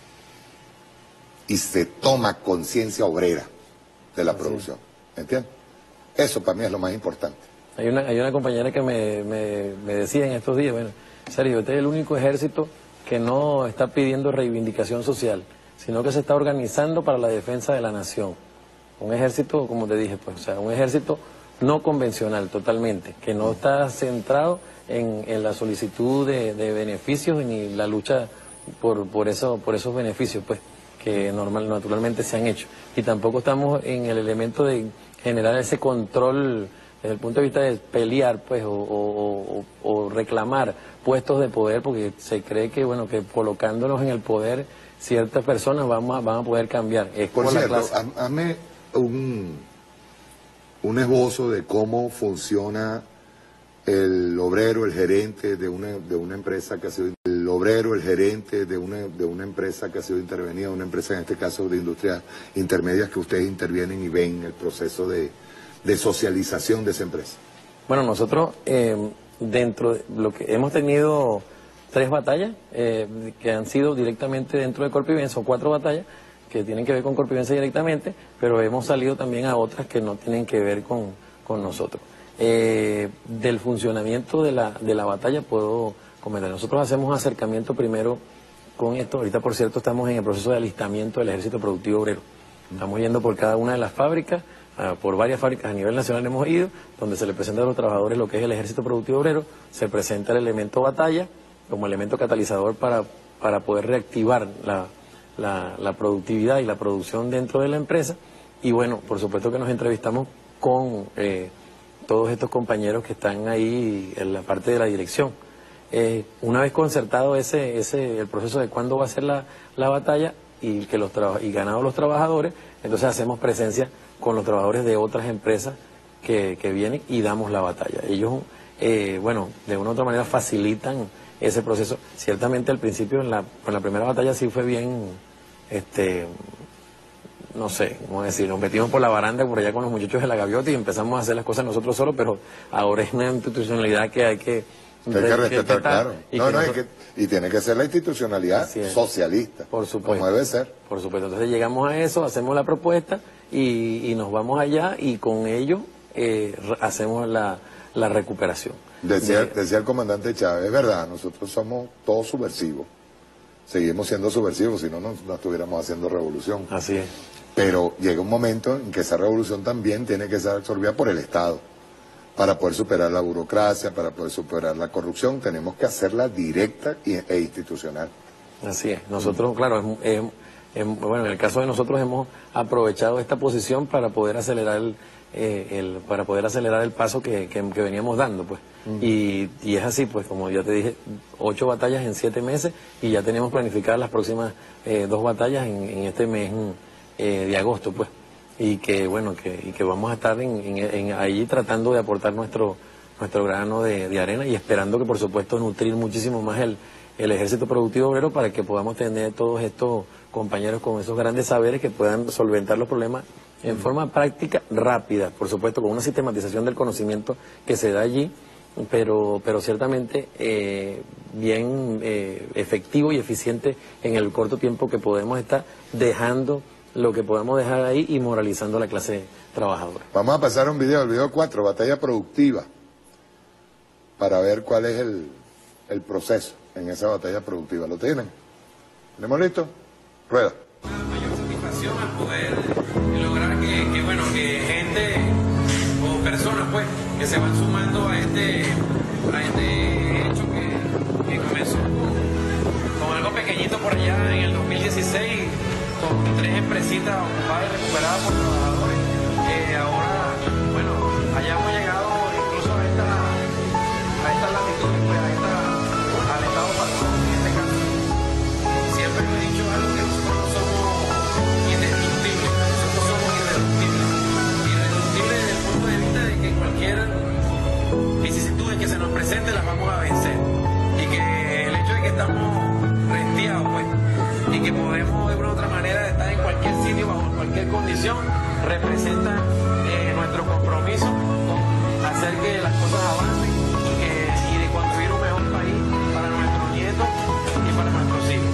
y se toma conciencia obrera de la Así producción, es. ¿Entiendes? Eso para mí es lo más importante. Hay una, hay una compañera que me, me, me decía en estos días, bueno, Sergio, este es el único ejército que no está pidiendo reivindicación social, sino que se está organizando para la defensa de la nación. Un ejército, como te dije, pues, o sea, un ejército no convencional totalmente, que no está centrado en, en la solicitud de, de beneficios ni la lucha por, por, eso, por esos beneficios, pues, que normal, naturalmente se han hecho. Y tampoco estamos en el elemento de generar ese control desde el punto de vista de pelear, pues, o, o, o, o reclamar puestos de poder, porque se cree que, bueno, que colocándonos en el poder ciertas personas vamos a, van a poder cambiar. Es por, por cierto, la clase. hazme un, un esbozo de cómo funciona el obrero, el gerente de una, de una empresa que ha sido el obrero, el gerente de una, de una empresa que ha sido intervenida, una empresa en este caso de industrias intermedias que ustedes intervienen y ven el proceso de, de socialización de esa empresa. Bueno, nosotros eh, dentro de lo que hemos tenido tres batallas eh, que han sido directamente dentro de Corpivensa, o cuatro batallas que tienen que ver con Corpivensa directamente, pero hemos salido también a otras que no tienen que ver con, con nosotros. Eh, del funcionamiento de la, de la batalla puedo comentar. Nosotros hacemos un acercamiento primero con esto. Ahorita, por cierto, estamos en el proceso de alistamiento del Ejército Productivo Obrero. Estamos yendo por cada una de las fábricas, uh, por varias fábricas a nivel nacional hemos ido, donde se le presenta a los trabajadores lo que es el Ejército Productivo Obrero, se presenta el elemento batalla como elemento catalizador para, para poder reactivar la, la, la productividad y la producción dentro de la empresa. Y bueno, por supuesto que nos entrevistamos con eh, todos estos compañeros que están ahí en la parte de la dirección. Eh, una vez concertado ese, ese, el proceso de cuándo va a ser la, la batalla, y, que los y ganados los trabajadores, entonces hacemos presencia con los trabajadores de otras empresas que, que vienen y damos la batalla. Ellos, eh, bueno, de una u otra manera facilitan ese proceso. Ciertamente al principio, en la, en la primera batalla sí fue bien, este, no sé, cómo decir, nos metimos por la baranda por allá con los muchachos de la gaviota y empezamos a hacer las cosas nosotros solos, pero ahora es una institucionalidad que hay que... Que hay que respetar, claro. Y, no, que no, nosotros... que, y tiene que ser la institucionalidad socialista. Por supuesto. Como debe ser. Por supuesto. Entonces llegamos a eso, hacemos la propuesta y, y nos vamos allá y con ello eh, hacemos la, la recuperación. Decía, de... decía el comandante Chávez, es verdad, nosotros somos todos subversivos. Seguimos siendo subversivos, si no, no, no estuviéramos haciendo revolución. Así es. Pero llega un momento en que esa revolución también tiene que ser absorbida por el Estado. Para poder superar la burocracia, para poder superar la corrupción, tenemos que hacerla directa e institucional. Así es. Nosotros, claro, es, es, es, bueno, en el caso de nosotros hemos aprovechado esta posición para poder acelerar el, eh, el para poder acelerar el paso que, que, que veníamos dando, pues. Uh-huh. y, y es así, pues, como ya te dije, ocho batallas en siete meses y ya tenemos planificadas las próximas eh, dos batallas en, en este mes eh, de agosto, pues. Y que bueno que y que vamos a estar en, en, en ahí tratando de aportar nuestro nuestro grano de, de arena y esperando que por supuesto nutrir muchísimo más el, el ejército productivo obrero para que podamos tener todos estos compañeros con esos grandes saberes que puedan solventar los problemas en forma práctica, rápida, por supuesto con una sistematización del conocimiento que se da allí, pero pero ciertamente eh, bien eh, efectivo y eficiente en el corto tiempo que podemos estar dejando lo que podamos dejar ahí y moralizando a la clase trabajadora. Vamos a pasar a un video, el video cuatro, batalla productiva, para ver cuál es el, el proceso en esa batalla productiva. ¿Lo tienen? ¿Tenemos listo? Rueda. Una mayor satisfacción al poder lograr que, que, bueno, que gente o personas, pues, que se van sumando a este, a este hecho que, que comenzó con, con algo pequeñito por allá en el dos mil dieciséis, con tres empresitas ocupadas y recuperadas por trabajadores, que ahora, bueno, hayamos llegado incluso a esta, a esta latitud, pues, a esta, al estado patrón en este caso. Siempre me he dicho algo, que nosotros no somos indestructibles, nosotros somos irreductibles. Irreductibles desde el punto de vista de que cualquier vicisitud que se nos presente las vamos a vencer. Y que el hecho de que estamos restiados, pues, y que podemos de una u otra manera estar en cualquier sitio, bajo cualquier condición, representa eh, nuestro compromiso con hacer que las cosas avancen eh, y de construir un mejor país para nuestros nietos y para nuestros hijos.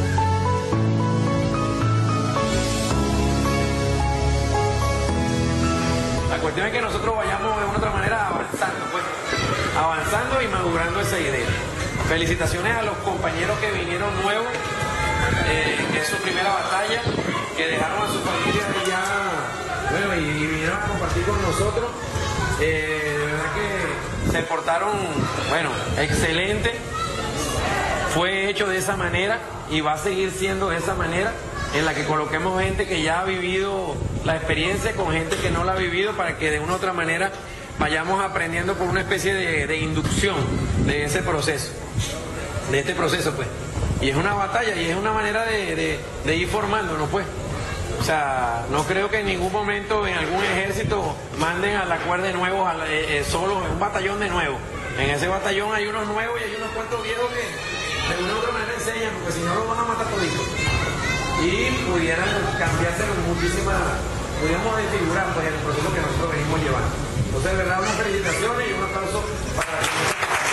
La cuestión es que nosotros vayamos de una u otra manera avanzando, pues, avanzando y madurando esa idea. Felicitaciones a los compañeros que vinieron nuevos. Eh, que es su primera batalla, que dejaron a sus familias ya, bueno, y, y vinieron a compartir con nosotros. Eh, de verdad que se portaron, bueno, excelente. Fue hecho de esa manera y va a seguir siendo de esa manera, en la que coloquemos gente que ya ha vivido la experiencia con gente que no la ha vivido, para que de una u otra manera vayamos aprendiendo por una especie de, de inducción de ese proceso, de este proceso, pues. Y es una batalla y es una manera de, de, de ir formándonos, pues. O sea, no creo que en ningún momento en algún ejército manden a la cuerda de nuevos, a la, eh, eh, solo un batallón de nuevos. En ese batallón hay unos nuevos y hay unos cuantos viejos que de una u otra manera enseñan, porque si no los van a matar toditos. Y pudieran cambiarse muchísimas, pudiéramos desfigurar, pues, el proceso que nosotros venimos llevando. Entonces, de verdad, unas felicitaciones y un aplauso para la gente.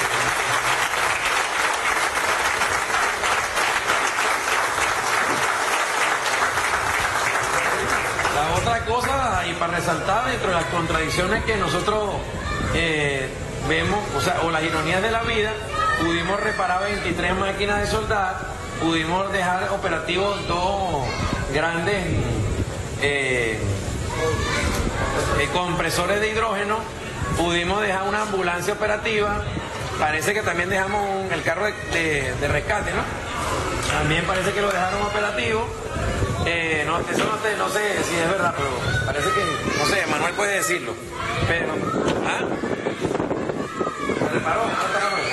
Otra cosa, y para resaltar dentro de las contradicciones que nosotros eh, vemos, o sea, o las ironías de la vida, pudimos reparar veintitrés máquinas de soldar, pudimos dejar operativos dos grandes eh, eh, compresores de hidrógeno, pudimos dejar una ambulancia operativa, parece que también dejamos un, el carro de, de, de rescate, ¿no? También parece que lo dejaron operativo. Eh, no, eso no, te, no sé si es verdad, pero parece que, no sé, Manuel puede decirlo. Pero, ¿ah? ¿Se reparó?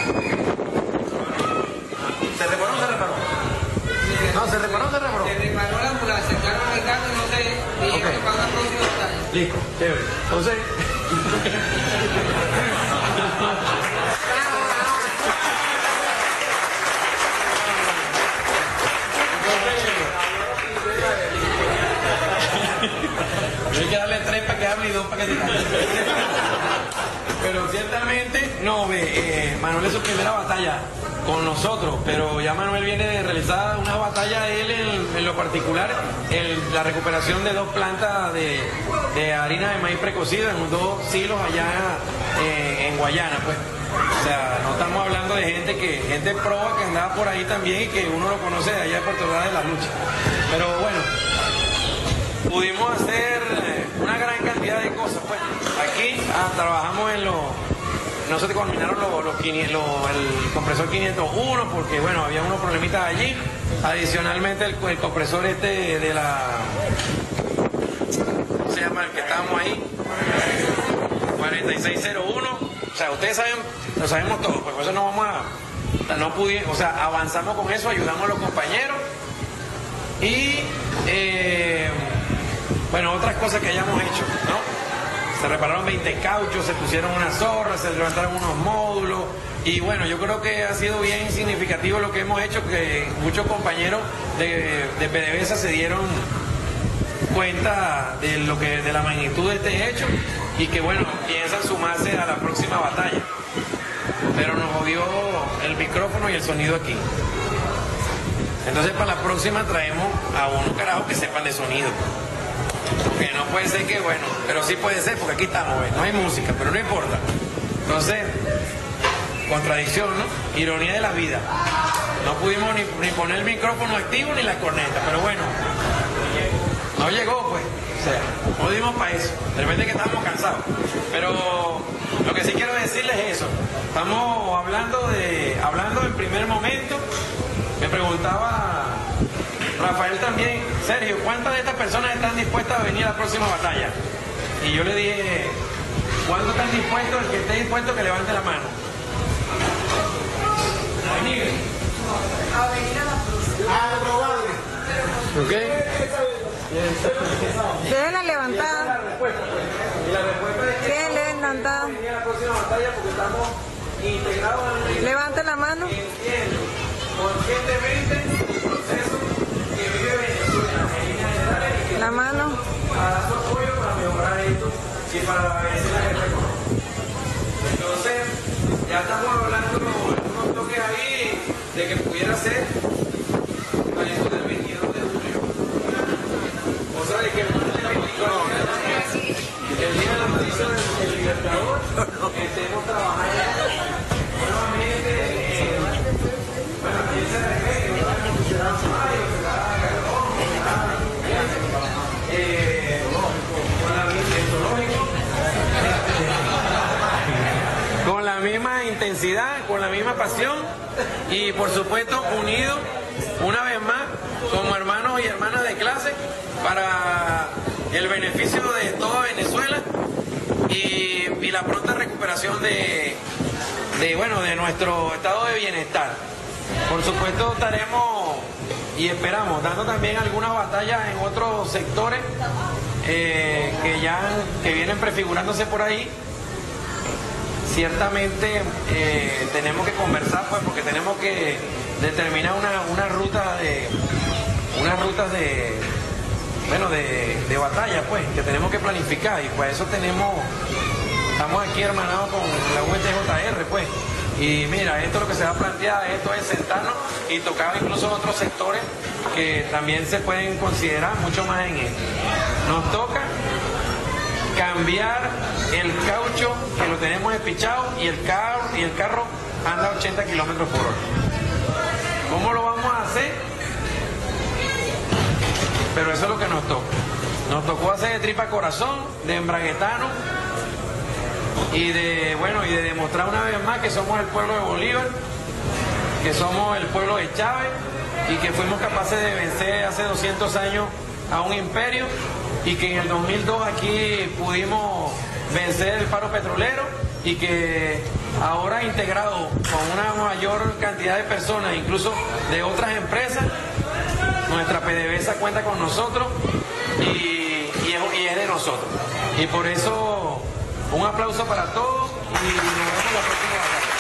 ¿Se reparó o se reparó? No, ¿se reparó o se reparó? Listo, chévere. Entonces... hay que darle tres para que hable y dos para que se calle. Pero ciertamente, no, ve, eh, Manuel es su primera batalla con nosotros, pero ya Manuel viene de realizar una batalla él en, en lo particular, el, la recuperación de dos plantas de, de harina de maíz precocida en dos silos allá eh, en Guayana, pues. O sea, no estamos hablando de gente que, gente proba que andaba por ahí también y que uno lo conoce de allá de Puerto Ordaz de la lucha. Pero bueno, pudimos hacer una gran cantidad de cosas, pues. Aquí ah, trabajamos en los, no se terminaron los, los, quinientos, los, el compresor quinientos uno porque, bueno, había unos problemitas allí. Adicionalmente el, el compresor este de la, ¿cómo se llama? El que estábamos ahí, cuarenta y seis cero uno. O sea, ustedes saben, lo sabemos todos, pues por eso no vamos a, no pudimos, o sea, avanzamos con eso, ayudamos a los compañeros y, eh, bueno, otras cosas que hayamos hecho, ¿no? Se repararon veinte cauchos, se pusieron unas zorras, se levantaron unos módulos y bueno, yo creo que ha sido bien significativo lo que hemos hecho, que muchos compañeros de, de PDVSA se dieron cuenta de lo que de la magnitud de este hecho y que bueno, piensan sumarse a la próxima batalla. Pero nos jodió el micrófono y el sonido aquí. Entonces para la próxima traemos a unos carajos que sepan de sonido. Porque no puede ser que, bueno, pero sí puede ser porque aquí estamos, ¿ves? No hay música, pero no importa. Entonces, contradicción, ¿no? Ironía de la vida. No pudimos ni, ni poner el micrófono activo ni la corneta, pero bueno, no llegó, pues. O sea, no dimos para eso. De repente que estábamos cansados. Pero lo que sí quiero decirles es eso. Estamos hablando de, hablando en primer momento, me preguntaba Rafael también, Sergio, ¿cuántas de estas personas están dispuestas a venir a la próxima batalla? Y yo le dije, ¿cuántos están dispuestos? El que esté dispuesto que levante la mano. A venir. A venir a la próxima. A probable. ¿Ok? Dejen la levantada. La respuesta, pues. Y la respuesta es que ¿Quién le levantada? venir a la próxima batalla porque estamos integrados en el... Levante la mano. Entiendo conscientemente el proceso que vive Venezuela en líneas generales y que La mano. a dar su apoyo para mejorar esto y para vencer la guerra económica. Entonces, ya estamos hablando unos toques ahí de que pudiera ser para eso del veintidós de julio. O sea, de que el veinticuatro, el día de la noticia del Libertador, estemos trabajando nuevamente. Eh, bueno, aquí se refiere, ¿verdad? Que será mayo, será carbón, eh, con la misma con la misma intensidad, con la misma pasión y por supuesto unidos una vez más como hermanos y hermanas de clase para el beneficio de toda Venezuela y, y la pronta recuperación de, de, bueno, de nuestro estado de bienestar. Por supuesto estaremos y esperamos dando también algunas batallas en otros sectores eh, que ya que vienen prefigurándose por ahí. Ciertamente eh, tenemos que conversar, pues, porque tenemos que determinar una, una ruta de unas rutas de bueno de, de batalla, pues, que tenemos que planificar y pues eso tenemos, estamos aquí hermanados con la U T J R, pues, y mira, esto es lo que se va a plantear, esto es sentarnos y tocar incluso otros sectores que también se pueden considerar mucho más en esto. Nos toca cambiar el caucho que lo tenemos despichado y el carro, y el carro anda a ochenta kilómetros por hora. ¿Cómo lo vamos a hacer? Pero eso es lo que nos toca. Nos tocó hacer de tripa corazón, de embraguetano y de, bueno, y de demostrar una vez más que somos el pueblo de Bolívar, que somos el pueblo de Chávez y que fuimos capaces de vencer hace doscientos años a un imperio y que en el dos mil dos aquí pudimos vencer el paro petrolero y que ahora integrado con una mayor cantidad de personas, incluso de otras empresas, nuestra PDVSA cuenta con nosotros y, y, es, y es de nosotros. Y por eso, un aplauso para todos y nos vemos la próxima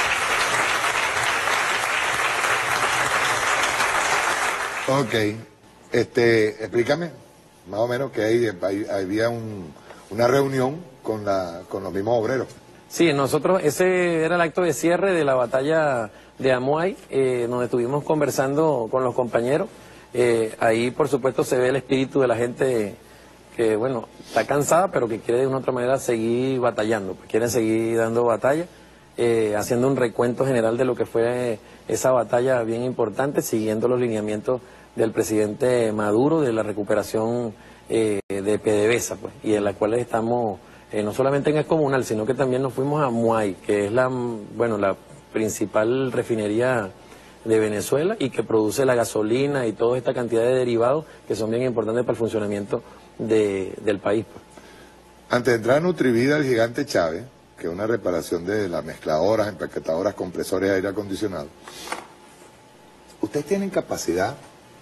batalla. Ok, este, explícame, más o menos que ahí, ahí había un, una reunión con, la, con los mismos obreros. Sí, nosotros, ese era el acto de cierre de la batalla de Amuay, eh, donde estuvimos conversando con los compañeros. Eh, ahí, por supuesto, se ve el espíritu de la gente que, bueno, está cansada, pero que quiere de una otra manera seguir batallando, pues quieren seguir dando batalla, eh, haciendo un recuento general de lo que fue esa batalla bien importante, siguiendo los lineamientos del presidente Maduro de la recuperación eh, de PDVSA, pues, y en la cual estamos... Eh, no solamente en Excomunal, sino que también nos fuimos a Amuay, que es la, bueno, la principal refinería de Venezuela y que produce la gasolina y toda esta cantidad de derivados que son bien importantes para el funcionamiento de, del país. Antes de entrar a Nutrivida, el Gigante Chávez, que es una reparación de las mezcladoras, empaquetadoras, compresores de aire acondicionado, ¿ustedes tienen capacidad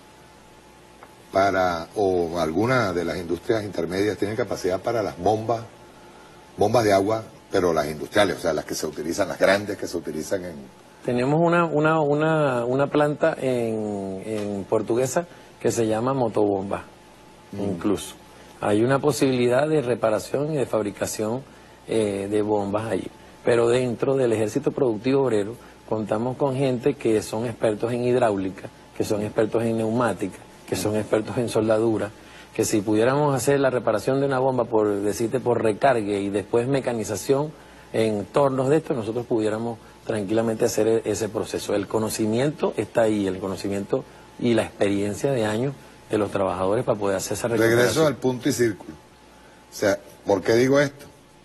para, o alguna de las industrias intermedias tienen capacidad para las bombas, bombas de agua, pero las industriales, o sea, las que se utilizan, las grandes que se utilizan en... Tenemos una, una, una, una planta en, en Portuguesa que se llama Motobomba, mm. incluso. Hay una posibilidad de reparación y de fabricación eh, de bombas allí. Pero dentro del Ejército Productivo Obrero contamos con gente que son expertos en hidráulica, que son expertos en neumática, que son expertos en soldadura, que si pudiéramos hacer la reparación de una bomba, por decirte, por recargue y después mecanización en tornos de esto, nosotros pudiéramos tranquilamente hacer ese proceso. El conocimiento está ahí, el conocimiento y la experiencia de años de los trabajadores para poder hacer esa recuperación. Regreso al punto y círculo. O sea, ¿por qué digo esto?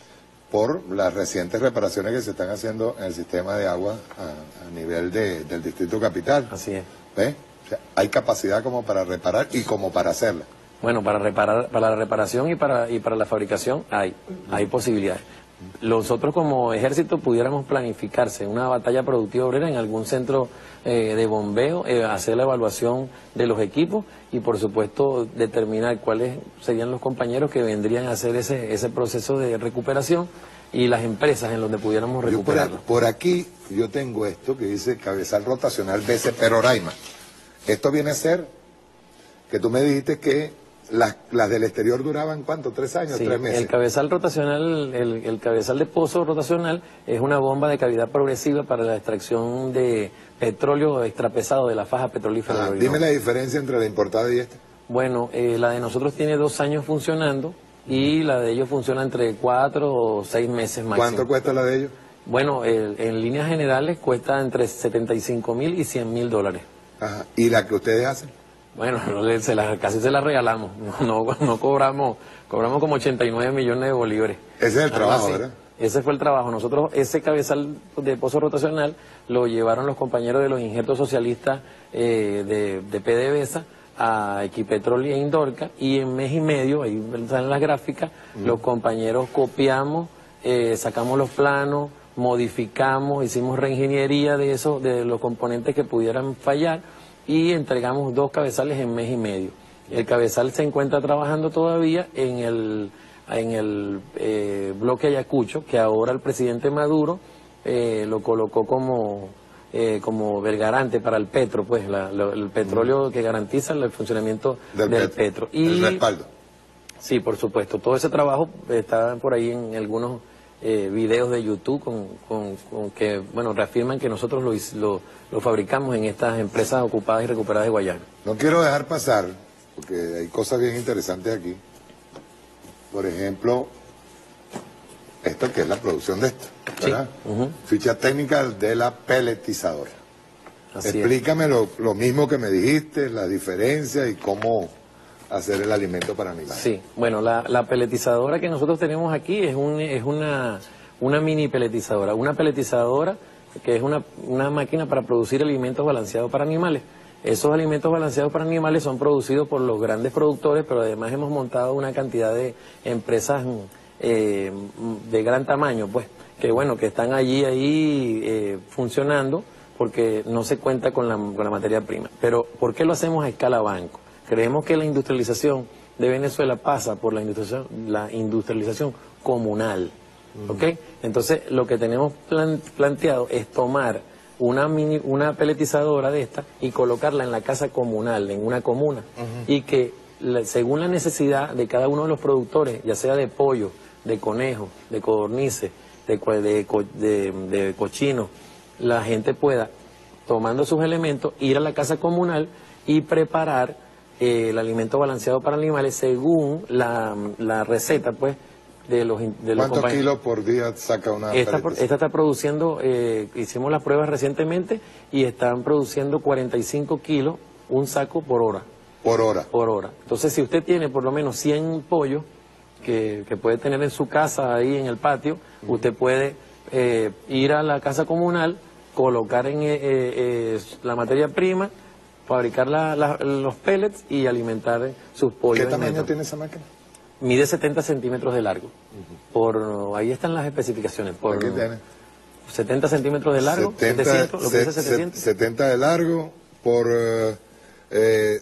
Por las recientes reparaciones que se están haciendo en el sistema de agua a, a nivel de, del Distrito Capital. Así es. ¿Ves? O sea, hay capacidad como para reparar y como para hacerla. Bueno, para reparar, para la reparación y para y para la fabricación hay, hay posibilidades. Nosotros como ejército pudiéramos planificarse una batalla productiva obrera en algún centro eh, de bombeo, eh, hacer la evaluación de los equipos y por supuesto determinar cuáles serían los compañeros que vendrían a hacer ese, ese proceso de recuperación y las empresas en donde pudiéramos recuperarlo. Por, por aquí yo tengo esto que dice cabezal rotacional B C P Roraima. Esto viene a ser que tú me dijiste que las, las del exterior duraban ¿cuánto? ¿Tres años? Sí, ¿Tres meses? El cabezal rotacional, el, el cabezal de pozo rotacional es una bomba de cavidad progresiva para la extracción de petróleo extrapesado de la faja petrolífera. Ah, dime la diferencia entre la importada y esta. Bueno, eh, la de nosotros tiene dos años funcionando y la de ellos funciona entre cuatro o seis meses máximo. ¿Cuánto cuesta la de ellos? Bueno, el, en líneas generales cuesta entre setenta y cinco mil y cien mil dólares. Ajá. ¿Y la que ustedes hacen? Bueno, se la, casi se la regalamos, no, no, no cobramos, cobramos como ochenta y nueve millones de bolívares. Ese es el trabajo, ¿verdad? Ese fue el trabajo. Nosotros, ese cabezal de pozo rotacional lo llevaron los compañeros de los injertos socialistas eh, de, de PDVSA a Equipetrol y a Indorca, y en mes y medio, ahí están las gráficas, mm. los compañeros copiamos, eh, sacamos los planos, modificamos, hicimos reingeniería de eso, de los componentes que pudieran fallar, y entregamos dos cabezales en mes y medio. El cabezal se encuentra trabajando todavía en el, en el eh, bloque Ayacucho, que ahora el presidente Maduro eh, lo colocó como, eh, como el garante para el petro, pues la, lo, el petróleo que garantiza el funcionamiento del, del petro. petro. Y, el respaldo. Sí, por supuesto. Todo ese trabajo está por ahí en algunos eh, videos de YouTube con, con, con que, bueno, reafirman que nosotros lo, lo, lo fabricamos en estas empresas ocupadas y recuperadas de Guayana. No quiero dejar pasar, porque hay cosas bien interesantes aquí. Por ejemplo, esto que es la producción de esto, ¿verdad? Sí. Uh-huh. Ficha técnica de la peletizadora. Así Explícame lo, lo mismo que me dijiste, la diferencia y cómo hacer el alimento para animales. Sí, bueno, la, la peletizadora que nosotros tenemos aquí es, un, es una, una mini peletizadora. Una peletizadora que es una, una máquina para producir alimentos balanceados para animales. Esos alimentos balanceados para animales son producidos por los grandes productores, pero además hemos montado una cantidad de empresas eh, de gran tamaño, pues, que bueno, que están allí ahí eh, funcionando porque no se cuenta con la, con la materia prima. Pero ¿por qué lo hacemos a escala banco? Creemos que la industrialización de Venezuela pasa por la industrialización, la industrialización comunal. ¿Ok? Entonces, lo que tenemos plan, planteado es tomar una mini, una peletizadora de esta y colocarla en la casa comunal, en una comuna, uh-huh. y que la, según la necesidad de cada uno de los productores, ya sea de pollo, de conejo, de codornices, de, de, de, de cochino, la gente pueda, tomando sus elementos, ir a la casa comunal y preparar eh, el alimento balanceado para animales según la, la receta, pues, de los, de los ¿Cuántos kilos por día saca una esta, esta está produciendo, eh, hicimos las pruebas recientemente y están produciendo cuarenta y cinco kilos, un saco por hora. Por hora. Por hora. Entonces, si usted tiene por lo menos cien pollos que, que puede tener en su casa, ahí en el patio, uh-huh. usted puede eh, ir a la casa comunal, colocar en eh, eh, la materia prima, fabricar la, la, los pellets y alimentar sus pollos. ¿Qué tamaño tiene esa máquina? Mide setenta centímetros de largo. Uh-huh. Por ahí están las especificaciones. Por ¿Qué tiene? setenta centímetros de largo, setenta, setecientos, lo que se, dice setecientos. setenta de largo por eh,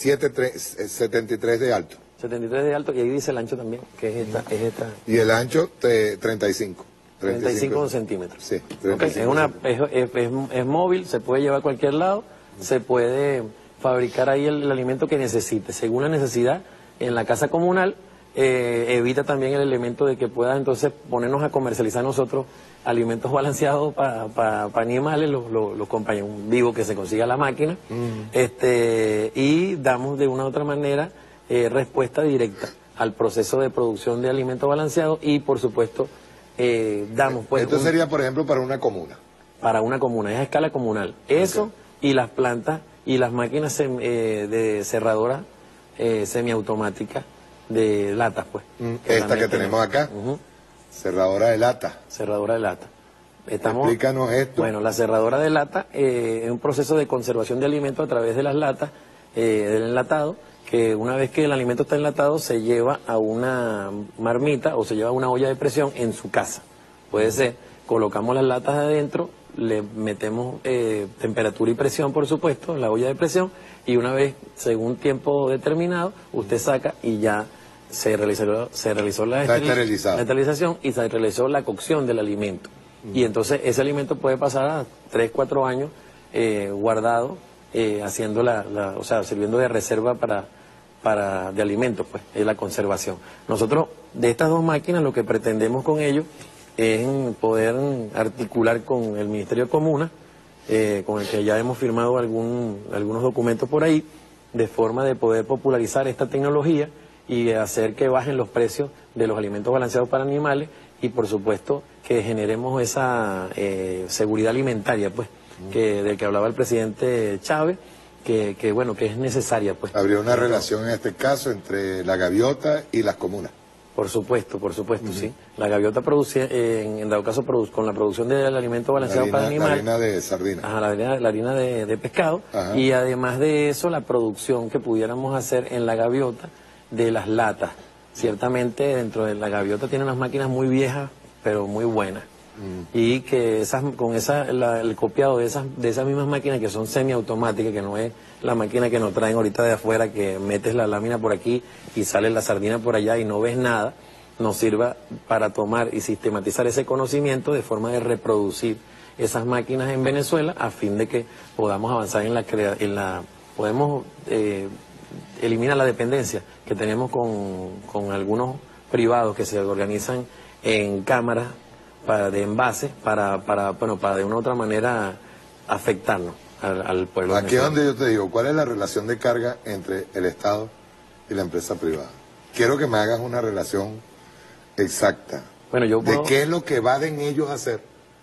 setenta y tres de alto. setenta y tres de alto y ahí dice el ancho también, que es esta. Es esta. Y el ancho te, treinta y cinco. treinta y cinco centímetros. Sí, okay. Es, una, es, es, es, es móvil, se puede llevar a cualquier lado, se puede fabricar ahí el, el alimento que necesite, según la necesidad en la casa comunal. Eh, evita también el elemento de que pueda entonces ponernos a comercializar nosotros alimentos balanceados para pa, pa animales, los, los, los compañeros vivos que se consiga la máquina, mm. este y damos de una u otra manera eh, respuesta directa al proceso de producción de alimentos balanceados y por supuesto eh, damos pues... Esto un, sería por ejemplo para una comuna. Para una comuna, es a escala comunal. Eso okay. Y las plantas y las máquinas eh, de cerradora eh, semiautomáticas de latas, pues. Mm, que esta que tenemos acá, uh-huh. cerradora de lata. Cerradora de lata. Estamos, Explícanos esto. Bueno, la cerradora de lata eh, es un proceso de conservación de alimentos a través de las latas, eh, del enlatado, que una vez que el alimento está enlatado se lleva a una marmita o se lleva a una olla de presión en su casa. Puede ser, colocamos las latas adentro, le metemos eh, temperatura y presión, por supuesto, en la olla de presión, y una vez, según tiempo determinado, usted saca y ya se realizó, se realizó la, esteril, la esterilización y se realizó la cocción del alimento. Uh-huh. Y entonces ese alimento puede pasar a tres, cuatro años eh, guardado, eh, haciendo la, la, o sea, sirviendo de reserva para, para de alimentos, pues, es la conservación. Nosotros, de estas dos máquinas, lo que pretendemos con ellos es poder articular con el Ministerio de Comunas, eh, con el que ya hemos firmado algún, algunos documentos por ahí, de forma de poder popularizar esta tecnología y hacer que bajen los precios de los alimentos balanceados para animales y por supuesto que generemos esa eh, seguridad alimentaria, pues, mm. que del que hablaba el presidente Chávez, que, que bueno, que es necesaria, pues. Habría una relación en este caso entre la gaviota y las comunas. Por supuesto, por supuesto, uh-huh. sí. La gaviota produce, eh, en, en dado caso, produce, con la producción del alimento balanceado harina, para animales. La harina de sardina. Ajá, la harina, la harina de, de pescado. Ajá. Y además de eso, la producción que pudiéramos hacer en la gaviota de las latas. Ciertamente, dentro de la gaviota tiene unas máquinas muy viejas, pero muy buenas. Uh-huh. Y que esas, con esa, la, el copiado de esas, de esas mismas máquinas que son semiautomáticas, que no es la máquina que nos traen ahorita de afuera, que metes la lámina por aquí y sale la sardina por allá y no ves nada, nos sirva para tomar y sistematizar ese conocimiento de forma de reproducir esas máquinas en Venezuela a fin de que podamos avanzar en la crea en la podemos eh, eliminar la dependencia que tenemos con, con algunos privados que se organizan en cámaras para, de envase para, para, bueno, para de una u otra manera afectarnos al, al pueblo. Aquí es donde yo te digo, ¿cuál es la relación de carga entre el Estado y la empresa privada? Quiero que me hagas una relación exacta. Bueno, yo puedo, de qué es lo que van ellos a hacer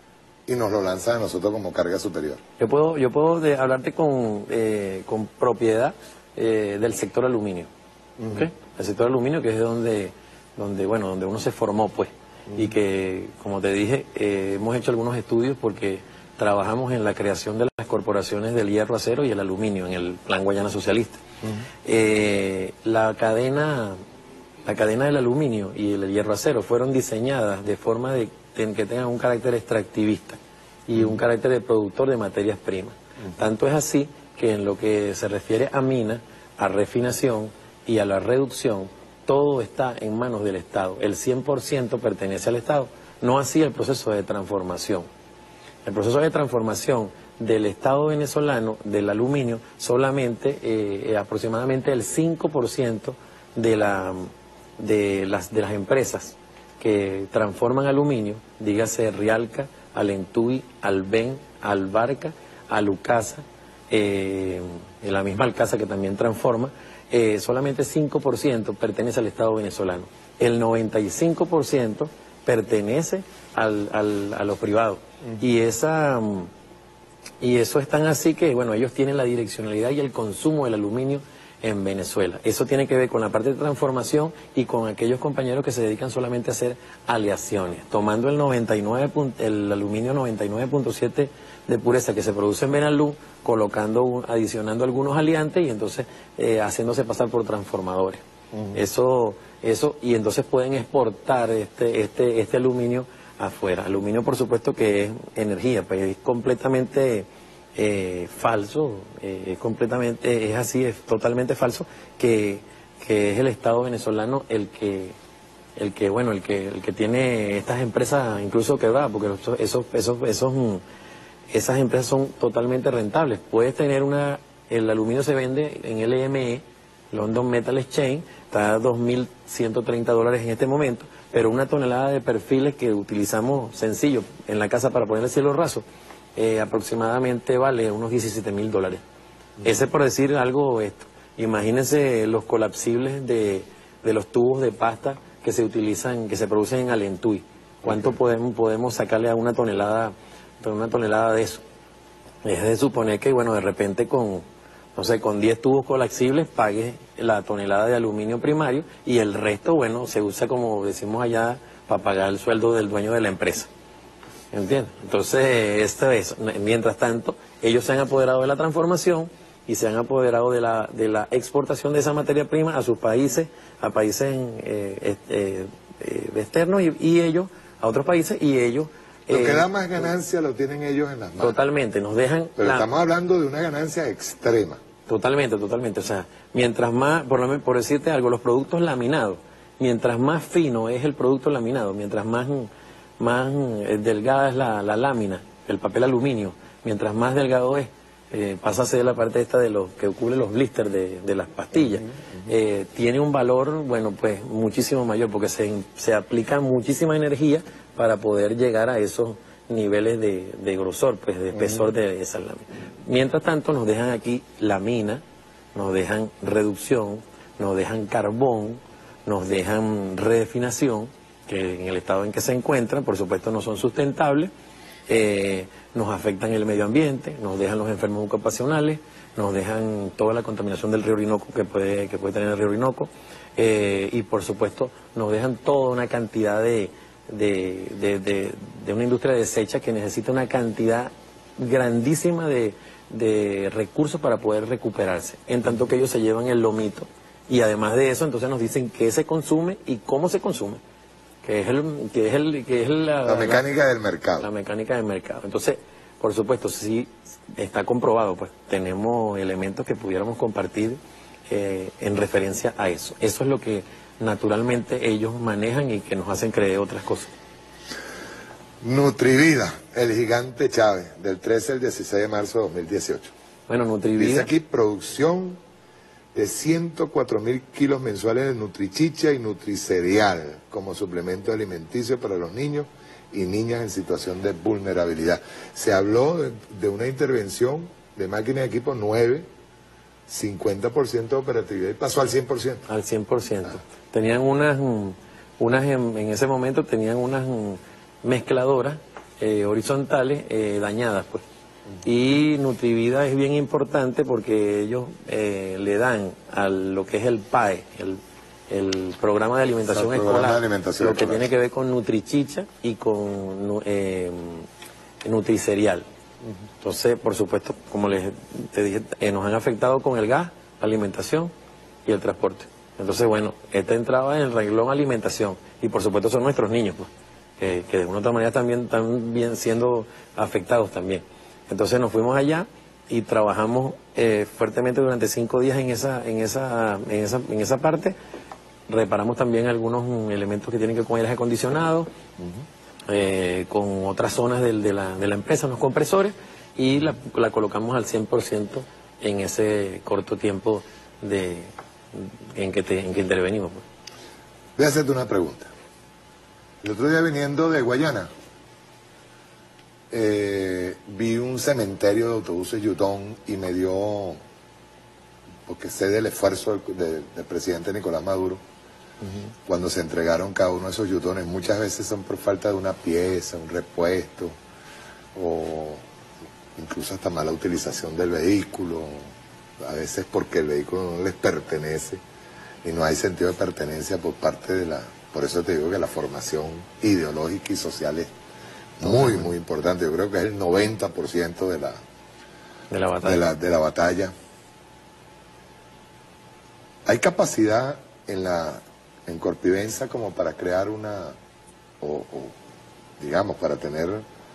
y nos lo lanzan a nosotros como carga superior. Yo puedo, yo puedo de, hablarte con, eh, con propiedad eh, del sector aluminio. Uh-huh. ¿Okay? El sector aluminio, que es donde, donde, bueno, donde uno se formó, pues. Uh-huh. Y que, como te dije, eh, hemos hecho algunos estudios porque trabajamos en la creación de las corporaciones del hierro, acero y el aluminio en el Plan Guayana Socialista. Uh-huh. eh, la cadena la cadena del aluminio y el hierro acero fueron diseñadas de forma de que tengan un carácter extractivista y un carácter de productor de materias primas. Uh-huh. Tanto es así que en lo que se refiere a mina, a refinación y a la reducción, todo está en manos del Estado. El cien por ciento pertenece al Estado, no así el proceso de transformación. El proceso de transformación del Estado venezolano del aluminio, solamente eh, aproximadamente el cinco por ciento de, la, de, las, de las empresas que transforman aluminio, dígase Rialca, Alentui, Alben, Albarca, Alucasa, eh, la misma Alcasa que también transforma, eh, solamente cinco por ciento pertenece al Estado venezolano. El noventa y cinco por ciento pertenece al, al, a los privados. Uh-huh. Y esa... Y eso es tan así que, bueno, ellos tienen la direccionalidad y el consumo del aluminio en Venezuela. Eso tiene que ver con la parte de transformación y con aquellos compañeros que se dedican solamente a hacer aleaciones, tomando el noventa y nueve, el aluminio noventa y nueve punto siete de pureza que se produce en Benalú, colocando, un, adicionando algunos aliantes y entonces eh, haciéndose pasar por transformadores. Uh-huh. Eso, eso, y entonces pueden exportar este, este, este aluminio afuera. Aluminio, por supuesto, que es energía, pues es completamente eh, falso, eh, es completamente, es así, es totalmente falso que, que es el Estado venezolano el que, el que, bueno, el que, el que tiene estas empresas incluso quebradas, porque esos, esos, esos, esos, esas empresas son totalmente rentables. Puedes tener una, el aluminio se vende en L M E, London Metal Exchange, está a dos mil ciento treinta dólares en este momento, pero una tonelada de perfiles que utilizamos sencillo en la casa para poner el cielo raso, eh, aproximadamente vale unos diecisiete mil dólares. Uh-huh. Ese por decir algo esto. Imagínense los colapsibles de, de los tubos de pasta que se utilizan, que se producen en Alentui. ¿Cuánto okay. podemos, podemos sacarle a una tonelada, a una tonelada de eso? Es de suponer que, bueno, de repente con, no sé, con diez tubos colapsibles pagues la tonelada de aluminio primario y el resto, bueno, se usa, como decimos allá, para pagar el sueldo del dueño de la empresa. ¿Entiendes? Entonces, esto es, mientras tanto, ellos se han apoderado de la transformación y se han apoderado de la, de la exportación de esa materia prima a sus países, a países eh, eh, eh, externos y, y ellos, a otros países, y ellos... Lo que da más ganancia lo tienen ellos en las manos. Totalmente, nos dejan... Pero la... estamos hablando de una ganancia extrema. Totalmente, totalmente. O sea, mientras más, por, lo, por decirte algo, los productos laminados, mientras más fino es el producto laminado, mientras más, más delgada es la, la lámina, el papel aluminio, mientras más delgado es, eh, pasa a ser la parte esta de los que cubre los blisters de, de las pastillas, uh-huh, uh-huh. Eh, tiene un valor, bueno, pues muchísimo mayor, porque se, se aplica muchísima energía para poder llegar a esos niveles de, de grosor, pues de espesor uh-huh. de esa lámina. Mientras tanto nos dejan aquí lámina, nos dejan reducción, nos dejan carbón, nos dejan redefinación, que en el estado en que se encuentran, por supuesto, no son sustentables, eh, nos afectan el medio ambiente, nos dejan los enfermos ocupacionales, nos dejan toda la contaminación del río Orinoco que puede, que puede tener el río Orinoco, eh, y por supuesto nos dejan toda una cantidad de, de, de, de, de una industria deshecha que necesita una cantidad grandísima de, de recursos para poder recuperarse, en tanto que ellos se llevan el lomito. Y además de eso, entonces nos dicen qué se consume y cómo se consume, que es el que es el que es la, la mecánica la, del mercado. La mecánica del mercado. Entonces, por supuesto, sí está comprobado, pues tenemos elementos que pudiéramos compartir eh, en referencia a eso. Eso es lo que naturalmente ellos manejan y que nos hacen creer otras cosas. Nutrivida, el gigante Chávez, del trece al dieciséis de marzo de dos mil dieciocho. Bueno, Nutrivida... Dice aquí producción de ciento cuatro mil kilos mensuales de nutrichicha y nutricereal como suplemento alimenticio para los niños y niñas en situación de vulnerabilidad. Se habló de, de una intervención de máquinas de equipo nueve, cincuenta por ciento de operatividad y pasó al cien por ciento. Al cien por ciento. Ah. Tenían unas, unas en, en ese momento tenían unas mezcladoras eh, horizontales eh, dañadas, pues. Y Nutrivida es bien importante porque ellos eh, le dan a lo que es el P A E, el, el programa de alimentación el escolar, programa de alimentación lo que escolar. tiene que ver con nutrichicha y con eh, nutricereal. Uh-huh. Entonces, por supuesto, como les te dije, eh, nos han afectado con el gas, la alimentación y el transporte. Entonces, bueno, esta entraba en el renglón alimentación y por supuesto son nuestros niños, pues, que, que de una u otra manera también están bien siendo afectados también. Entonces nos fuimos allá y trabajamos eh, fuertemente durante cinco días en esa, en esa, en esa, en esa parte. Reparamos también algunos elementos que tienen que ver con aire acondicionado, uh-huh. eh, con otras zonas del, de, la, de la empresa, unos compresores, y la, la colocamos al cien por ciento en ese corto tiempo de, en, que te, en que intervenimos. Pues. Voy a hacerte una pregunta. El otro día viniendo de Guayana, eh, vi un cementerio de autobuses Yutón y me dio, porque sé del esfuerzo del, de, del presidente Nicolás Maduro, uh-huh. cuando se entregaron cada uno de esos Yutones, muchas veces son por falta de una pieza, un repuesto, o incluso hasta mala utilización del vehículo, a veces porque el vehículo no les pertenece y no hay sentido de pertenencia por parte de la... Por eso te digo que la formación ideológica y social es muy, muy importante. Yo creo que es el noventa por ciento de la, de la batalla. De la, de la batalla. ¿Hay capacidad en la en Corpivensa como para crear una, o, o digamos, para tener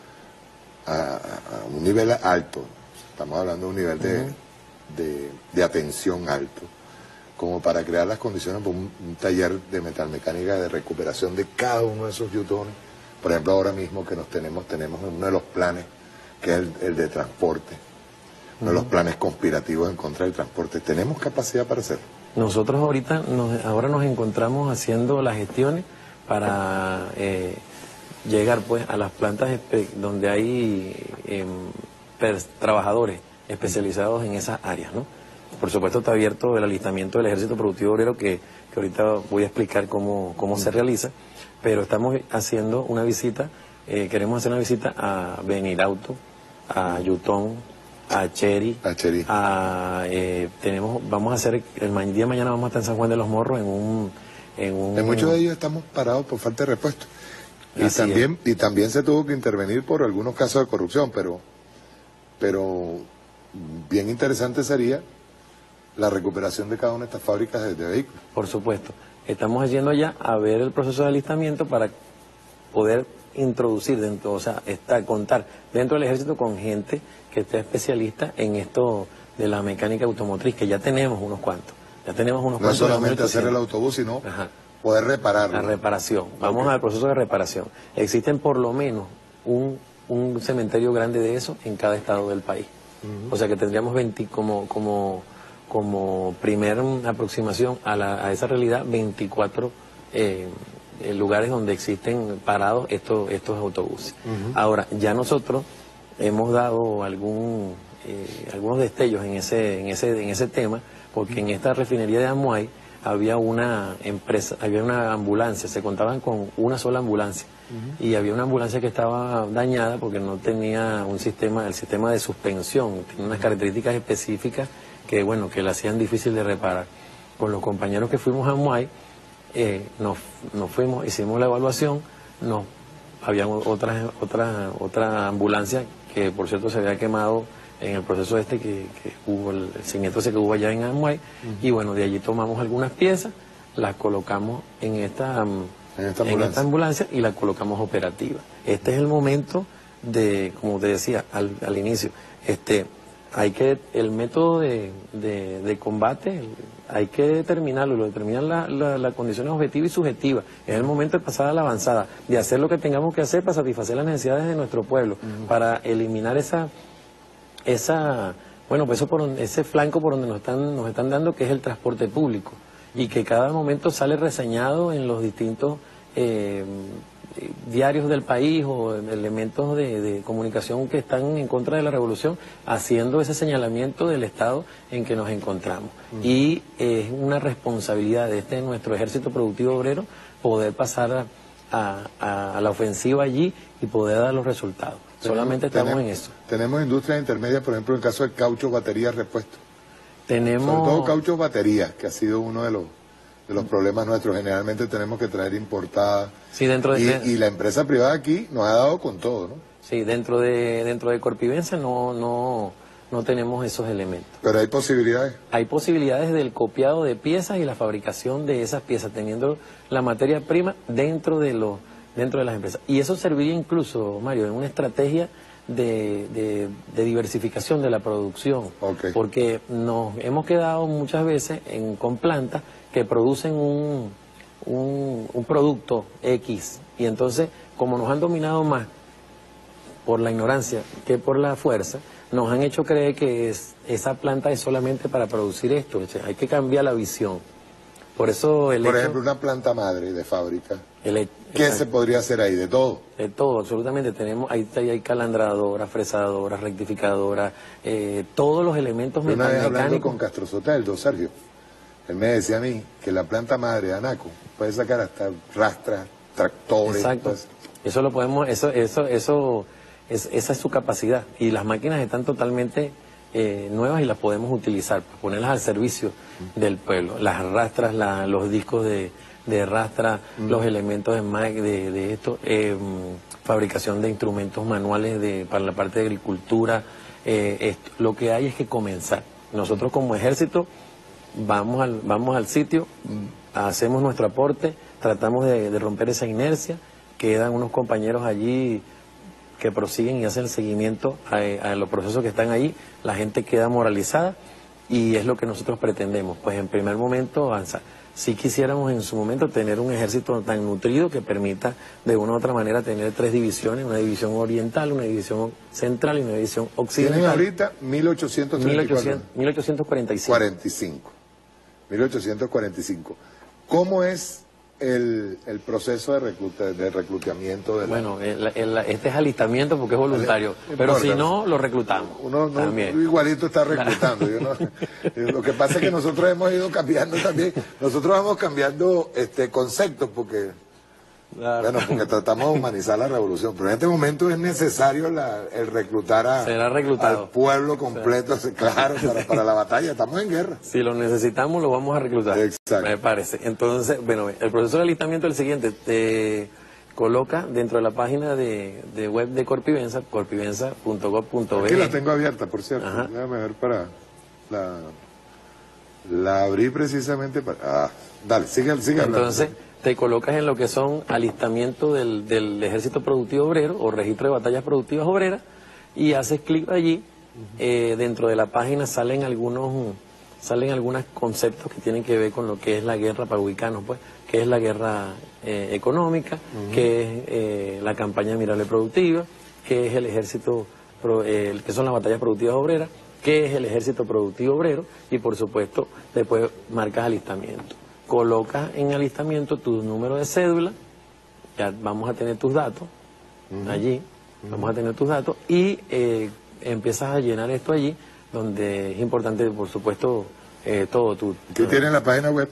a, a, a un nivel alto, estamos hablando de un nivel de, uh-huh. de, de atención alto, como para crear las condiciones para un, un taller de metalmecánica de recuperación de cada uno de esos yutones? Por ejemplo, ahora mismo que nos tenemos, tenemos uno de los planes, que es el, el de transporte, uno uh-huh. de los planes conspirativos en contra del transporte. ¿Tenemos capacidad para hacerlo? Nosotros ahorita, nos, ahora nos encontramos haciendo las gestiones para eh, llegar pues a las plantas donde hay eh, trabajadores especializados en esas áreas, ¿no? Por supuesto está abierto el alistamiento del Ejército Productivo Obrero, que, que ahorita voy a explicar cómo, cómo se realiza, pero estamos haciendo una visita, eh, queremos hacer una visita a Benirauto, a Yutón, a Cheri, a, Cheri. a eh, tenemos, vamos a hacer, el ma día de mañana vamos a estar en San Juan de los Morros en un... En, un, en muchos de ellos estamos parados por falta de repuesto. Y también, y también se tuvo que intervenir por algunos casos de corrupción, pero, pero bien interesante sería la recuperación de cada una de estas fábricas de, de vehículos. Por supuesto. Estamos yendo ya a ver el proceso de alistamiento para poder introducir dentro, o sea, está, contar dentro del ejército con gente que esté especialista en esto de la mecánica automotriz, que ya tenemos unos cuantos. Ya tenemos unos no cuantos. No solamente hacer el autobús, sino Ajá. poder repararlo. La reparación. Vamos okay. al proceso de reparación. Existen por lo menos un, un cementerio grande de eso en cada estado del país. Uh-huh. O sea que tendríamos veinte como... como como primera aproximación a, la, a esa realidad, veinticuatro eh, lugares donde existen parados estos, estos autobuses. Uh-huh. Ahora, ya nosotros hemos dado algún, eh, algunos destellos en ese, en, ese, en ese tema, porque uh-huh. en esta refinería de Amuay había una empresa, había una ambulancia, se contaban con una sola ambulancia, uh-huh. y había una ambulancia que estaba dañada porque no tenía un sistema, el sistema de suspensión, tenía unas características específicas que bueno, que la hacían difícil de reparar. Con los compañeros que fuimos a Amuay, eh, nos, nos fuimos, hicimos la evaluación, nos, había otra, otra, otra ambulancia que por cierto se había quemado en el proceso este que, que hubo, el, el siniestro ese que hubo allá en Amuay, uh-huh. y bueno, de allí tomamos algunas piezas, las colocamos en esta, en esta, en ambulancia. esta ambulancia y la colocamos operativa. Este es el momento de, como te decía al, al inicio, este... hay que, el método de, de, de combate, hay que determinarlo, lo determinan las la, la condiciones objetivas y subjetivas. Es el momento de pasar a la avanzada, de hacer lo que tengamos que hacer para satisfacer las necesidades de nuestro pueblo, uh-huh. para eliminar esa, esa bueno, pues eso por donde, ese flanco por donde nos están, nos están dando, que es el transporte público, y que cada momento sale reseñado en los distintos eh, diarios del país o elementos de, de comunicación que están en contra de la revolución, haciendo ese señalamiento del estado en que nos encontramos. Uh-huh. Y es una responsabilidad de este nuestro Ejército Productivo Obrero poder pasar a, a, a la ofensiva allí y poder dar los resultados. Tenemos, Solamente estamos tenemos, en eso. Tenemos industrias intermedias, por ejemplo, en el caso del caucho, baterías, repuestos. Tenemos... Sobre todo caucho, baterías, que ha sido uno de los de los problemas nuestros. Generalmente tenemos que traer importadas. Sí, dentro de... y, y la empresa privada aquí nos ha dado con todo, ¿no? Sí, dentro de dentro de Corpivensa no no no tenemos esos elementos. Pero hay posibilidades. Hay posibilidades del copiado de piezas y la fabricación de esas piezas, teniendo la materia prima dentro de los dentro de las empresas. Y eso serviría incluso, Mario, en una estrategia de, de, de diversificación de la producción, Okay. porque nos hemos quedado muchas veces en, con plantas que producen un, un, un producto X, y entonces como nos han dominado más por la ignorancia que por la fuerza, nos han hecho creer que es, esa planta es solamente para producir esto. O sea, hay que cambiar la visión. Por eso el Por hecho, ejemplo, una planta madre de fábrica, el, ¿qué exacto, se podría hacer ahí? De todo. de todo, absolutamente. Tenemos, ahí, ahí hay calandradoras, fresadoras, rectificadoras, eh, todos los elementos Yo una vez hablando metalmecánicos. con Castro Soteldo, Sergio, él me decía a mí que la planta madre de Anaco puede sacar hasta rastras, tractores. Exacto. Pues. Eso lo podemos, eso, eso, eso, es, esa es su capacidad. Y las máquinas están totalmente eh, nuevas y las podemos utilizar, ponerlas al servicio del pueblo. Las rastras, la, los discos de, de rastra, mm. los elementos de, de, de esto, eh, fabricación de instrumentos manuales de, para la parte de agricultura. Eh, esto, lo que hay es que comenzar. Nosotros como ejército vamos al, vamos al sitio, hacemos nuestro aporte, tratamos de, de romper esa inercia, quedan unos compañeros allí que prosiguen y hacen el seguimiento a, a los procesos que están allí, la gente queda moralizada y es lo que nosotros pretendemos, pues en primer momento avanzar. Si quisiéramos en su momento tener un ejército tan nutrido que permita de una u otra manera tener tres divisiones, una división oriental, una división central y una división occidental. Tienen ahorita mil ochocientos treinta y cuatro. mil ochocientos cuarenta y cinco. cuarenta y cinco. mil ochocientos cuarenta y cinco. ¿Cómo es el, el proceso de, recluta, de reclutamiento? De la... Bueno, el, el, este es alistamiento porque es voluntario, no pero importa, si no, lo reclutamos. Uno no, también. igualito está reclutando. Yo no, lo que pasa es que nosotros hemos ido cambiando también, nosotros vamos cambiando este conceptos porque, claro. bueno, porque tratamos de humanizar la revolución, pero en este momento es necesario la, el reclutar a, Será reclutado. al pueblo completo, sí. claro, para, para la batalla, estamos en guerra. Si lo necesitamos, lo vamos a reclutar. Exacto. Me parece. Entonces, bueno, el proceso de alistamiento es el siguiente, te coloca dentro de la página de, de web de Corpivensa, corpivensa punto gob punto be. Aquí la tengo abierta, por cierto. Ajá. Déjame ver para... La, la abrí precisamente para... Ah, dale, sigue, sigue hablando. Entonces, te colocas en lo que son alistamiento del, del Ejército Productivo Obrero o registro de batallas productivas obreras y haces clic allí. Uh-huh. eh, dentro de la página salen algunos salen algunos conceptos que tienen que ver con lo que es la guerra para ubicarnos, pues, que es la guerra eh, económica, uh-huh. que es eh, la campaña admirable productiva, que es el ejército, pro, eh, que son las batallas productivas obreras, que es el Ejército Productivo Obrero y por supuesto después marcas alistamiento. Colocas en alistamiento tu número de cédula, ya vamos a tener tus datos uh-huh. allí, uh-huh. vamos a tener tus datos y eh, empiezas a llenar esto allí, donde es importante, por supuesto, eh, todo tu... Aquí tienen la página web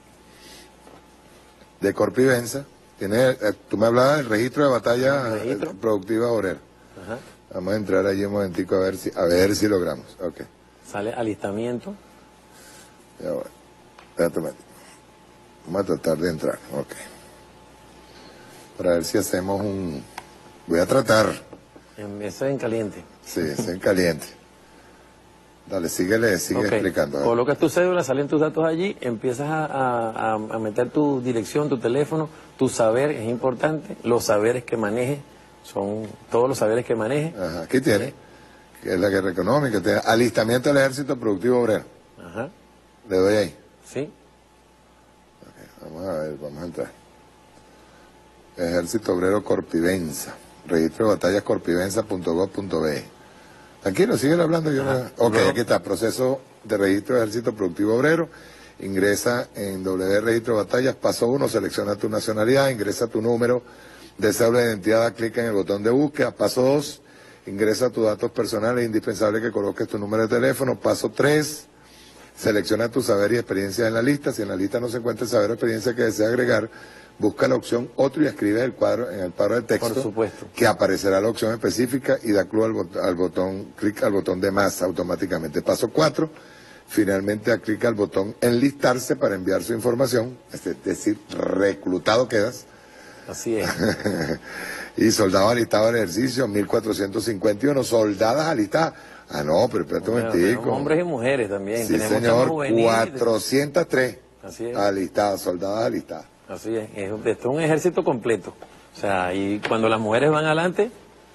de Corpivensa, tiene, eh, tú me hablabas del registro de batalla productiva obrera. Ajá. Vamos a entrar allí un momentico a ver si, a ver si logramos. Okay. Sale alistamiento. Ya bueno, espérate un momento. Vamos a tratar de entrar, ok. Para ver si hacemos un... Voy a tratar. Eso es en caliente. Sí, es en caliente. Dale, síguele, sigue okay. explicando. Colocas tu cédula, salen tus datos allí, empiezas a, a, a meter tu dirección, tu teléfono, tu saber, es importante, los saberes que manejes, son todos los saberes que manejes. Ajá, aquí tiene, ¿sí? Que es la guerra económica, tiene alistamiento del Ejército Productivo Obrero. Ajá. Le doy ahí. Sí. Vamos a ver, vamos a entrar. Ejército Obrero Corpivensa. Registro de batallas corpivensa punto gob punto be. Aquí lo siguen hablando. Yo no... Ok, aquí está. Proceso de registro de Ejército Productivo Obrero. Ingresa en W Registro de Batallas. Paso uno, selecciona tu nacionalidad. Ingresa tu número de cédula de identidad. Da clic en el botón de búsqueda. Paso dos, ingresa tus datos personales. Es indispensable que coloques tu número de teléfono. Paso tres, selecciona tu saber y experiencia en la lista. Si en la lista no se encuentra el saber o experiencia que desea agregar, busca la opción otro y escribe el cuadro en el cuadro de texto. Por supuesto. Que aparecerá la opción específica y da clic al, bot al botón, clic al botón de más automáticamente. Paso cuatro, finalmente da clic al botón enlistarse para enviar su información, es decir, reclutado quedas. Así es. Y soldado alistado al ejercicio, mil cuatrocientos cincuenta y uno, soldadas alistadas. Ah, no, pero espérate un momentico. Hombres y mujeres también. Sí, tenemos señor, cuatrocientos tres Así es. alistadas, soldadas alistadas. Así es, esto es un ejército completo. O sea, y cuando las mujeres van adelante,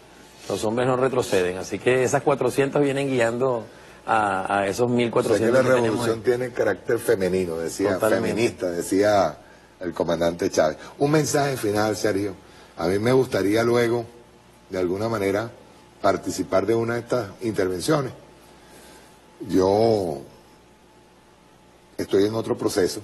Los hombres no retroceden, así que esas cuatrocientas vienen guiando a, a esos mil cuatrocientos. O sea que la revolución tiene carácter femenino, decía, Totalmente. feminista, decía el comandante Chávez. Un mensaje final, Sergio. A mí me gustaría luego, de alguna manera, participar de una de estas intervenciones. Yo estoy en otro proceso,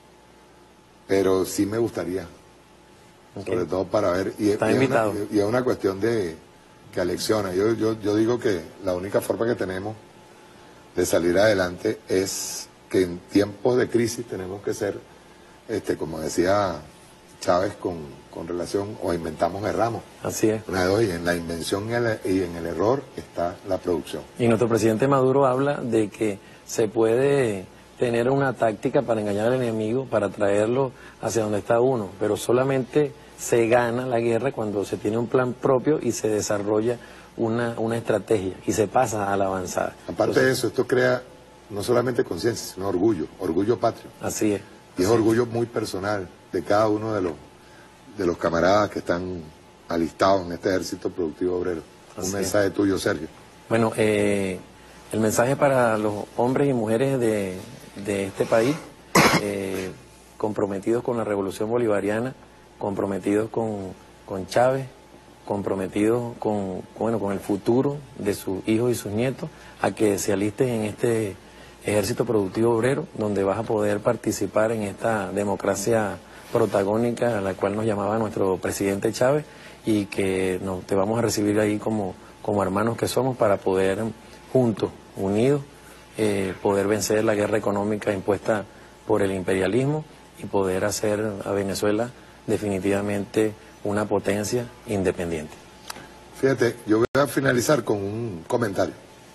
pero sí me gustaría, okay. sobre todo para ver, y, Está y, invitado. Es una, y es una cuestión de que alecciona. Yo, yo, yo digo que la única forma que tenemos de salir adelante es que en tiempos de crisis tenemos que ser, este, como decía Chávez, con, con relación, o inventamos, erramos. Así es. Una de dos, y en la invención y, el, y en el error está la producción. Y nuestro presidente Maduro habla de que se puede tener una táctica para engañar al enemigo, para traerlo hacia donde está uno, pero solamente se gana la guerra cuando se tiene un plan propio y se desarrolla una, una estrategia y se pasa a la avanzada. Aparte Entonces, de eso, esto crea no solamente conciencia, sino orgullo, orgullo patrio. Así es. Y es orgullo muy personal de cada uno de los, de los camaradas que están alistados en este ejército productivo obrero. Así Un mensaje es. tuyo, Sergio. Bueno, eh, el mensaje para los hombres y mujeres de, de este país, eh, comprometidos con la revolución bolivariana, comprometidos con, con Chávez, comprometidos con, bueno, con el futuro de sus hijos y sus nietos, a que se alisten en este ejército productivo obrero, donde vas a poder participar en esta democracia protagónica a la cual nos llamaba nuestro presidente Chávez, y que nos, te vamos a recibir ahí como, como hermanos que somos, para poder juntos, unidos, eh, poder vencer la guerra económica impuesta por el imperialismo y poder hacer a Venezuela definitivamente una potencia independiente. Fíjate, yo voy a finalizar con un comentario.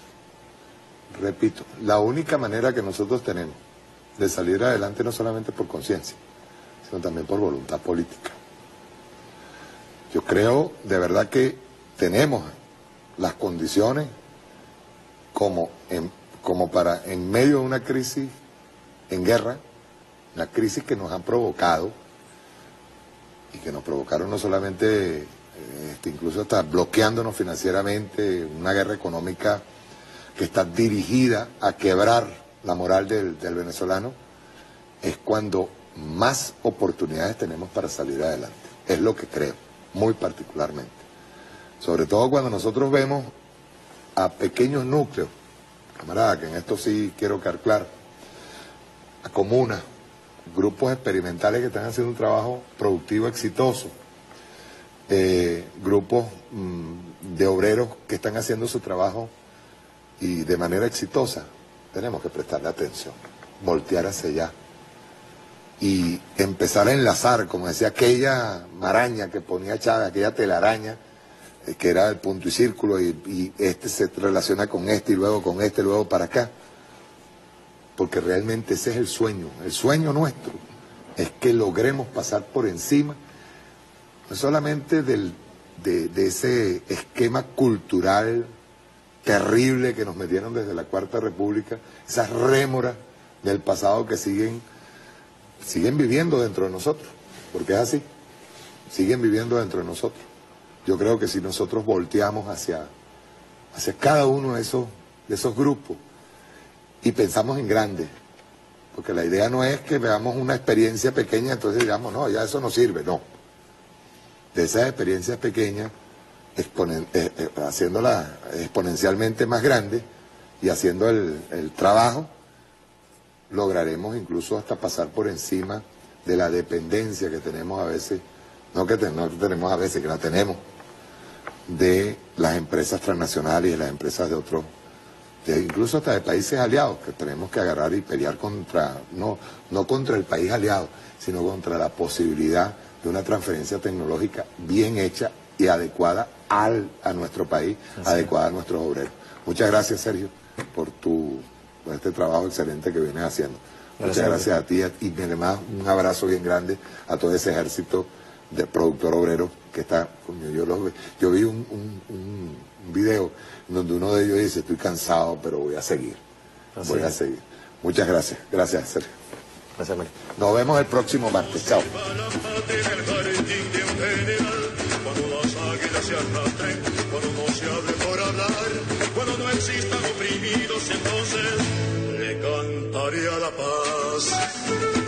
Repito, la única manera que nosotros tenemos de salir adelante no solamente por conciencia, sino también por voluntad política. Yo creo de verdad que tenemos las condiciones como, en, como para, en medio de una crisis en guerra, la crisis que nos han provocado, y que nos provocaron no solamente, este, incluso hasta bloqueándonos financieramente, una guerra económica que está dirigida a quebrar la moral del, del venezolano, es cuando más oportunidades tenemos para salir adelante. Es lo que creo, muy particularmente. Sobre todo cuando nosotros vemos a pequeños núcleos, camarada, que en esto sí quiero quedar claro, a comunas, grupos experimentales que están haciendo un trabajo productivo exitoso, eh, grupos mmm, de obreros que están haciendo su trabajo y de manera exitosa. Tenemos que prestarle atención, voltear hacia allá y empezar a enlazar, como decía aquella maraña que ponía Chávez, aquella telaraña, eh, que era el punto y círculo, y, y este se relaciona con este y luego con este, luego para acá. Porque realmente ese es el sueño. El sueño nuestro es que logremos pasar por encima, no solamente del, de, de ese esquema cultural terrible que nos metieron desde la Cuarta República, esas rémoras del pasado que siguen, siguen viviendo dentro de nosotros, porque es así, siguen viviendo dentro de nosotros. Yo creo que si nosotros volteamos hacia, hacia cada uno de esos, de esos grupos, y pensamos en grande, porque la idea no es que veamos una experiencia pequeña, entonces digamos, no, ya eso no sirve, no. De esas experiencias pequeñas, exponen, eh, eh, haciéndolas exponencialmente más grandes y haciendo el, el trabajo, lograremos incluso hasta pasar por encima de la dependencia que tenemos a veces, no que, te, no que tenemos a veces, que la tenemos, de las empresas transnacionales y de las empresas de otros, de, incluso hasta de países aliados, que tenemos que agarrar y pelear contra, no, no contra el país aliado, sino contra la posibilidad de una transferencia tecnológica bien hecha y adecuada al, a nuestro país, Así adecuada es. a nuestros obreros. Muchas gracias, Sergio, por tu por este trabajo excelente que vienes haciendo. Gracias, Muchas gracias a ti y además un abrazo bien grande a todo ese ejército de productor obrero que está, coño, yo, los, yo vi un, un, un video donde uno de ellos dice, estoy cansado, pero voy a seguir, Así voy es. a seguir. Muchas gracias, gracias, Sergio. Gracias, María. Nos vemos el próximo martes, chao. Cuando las águilas se arrastren, cuando nos haría la paz.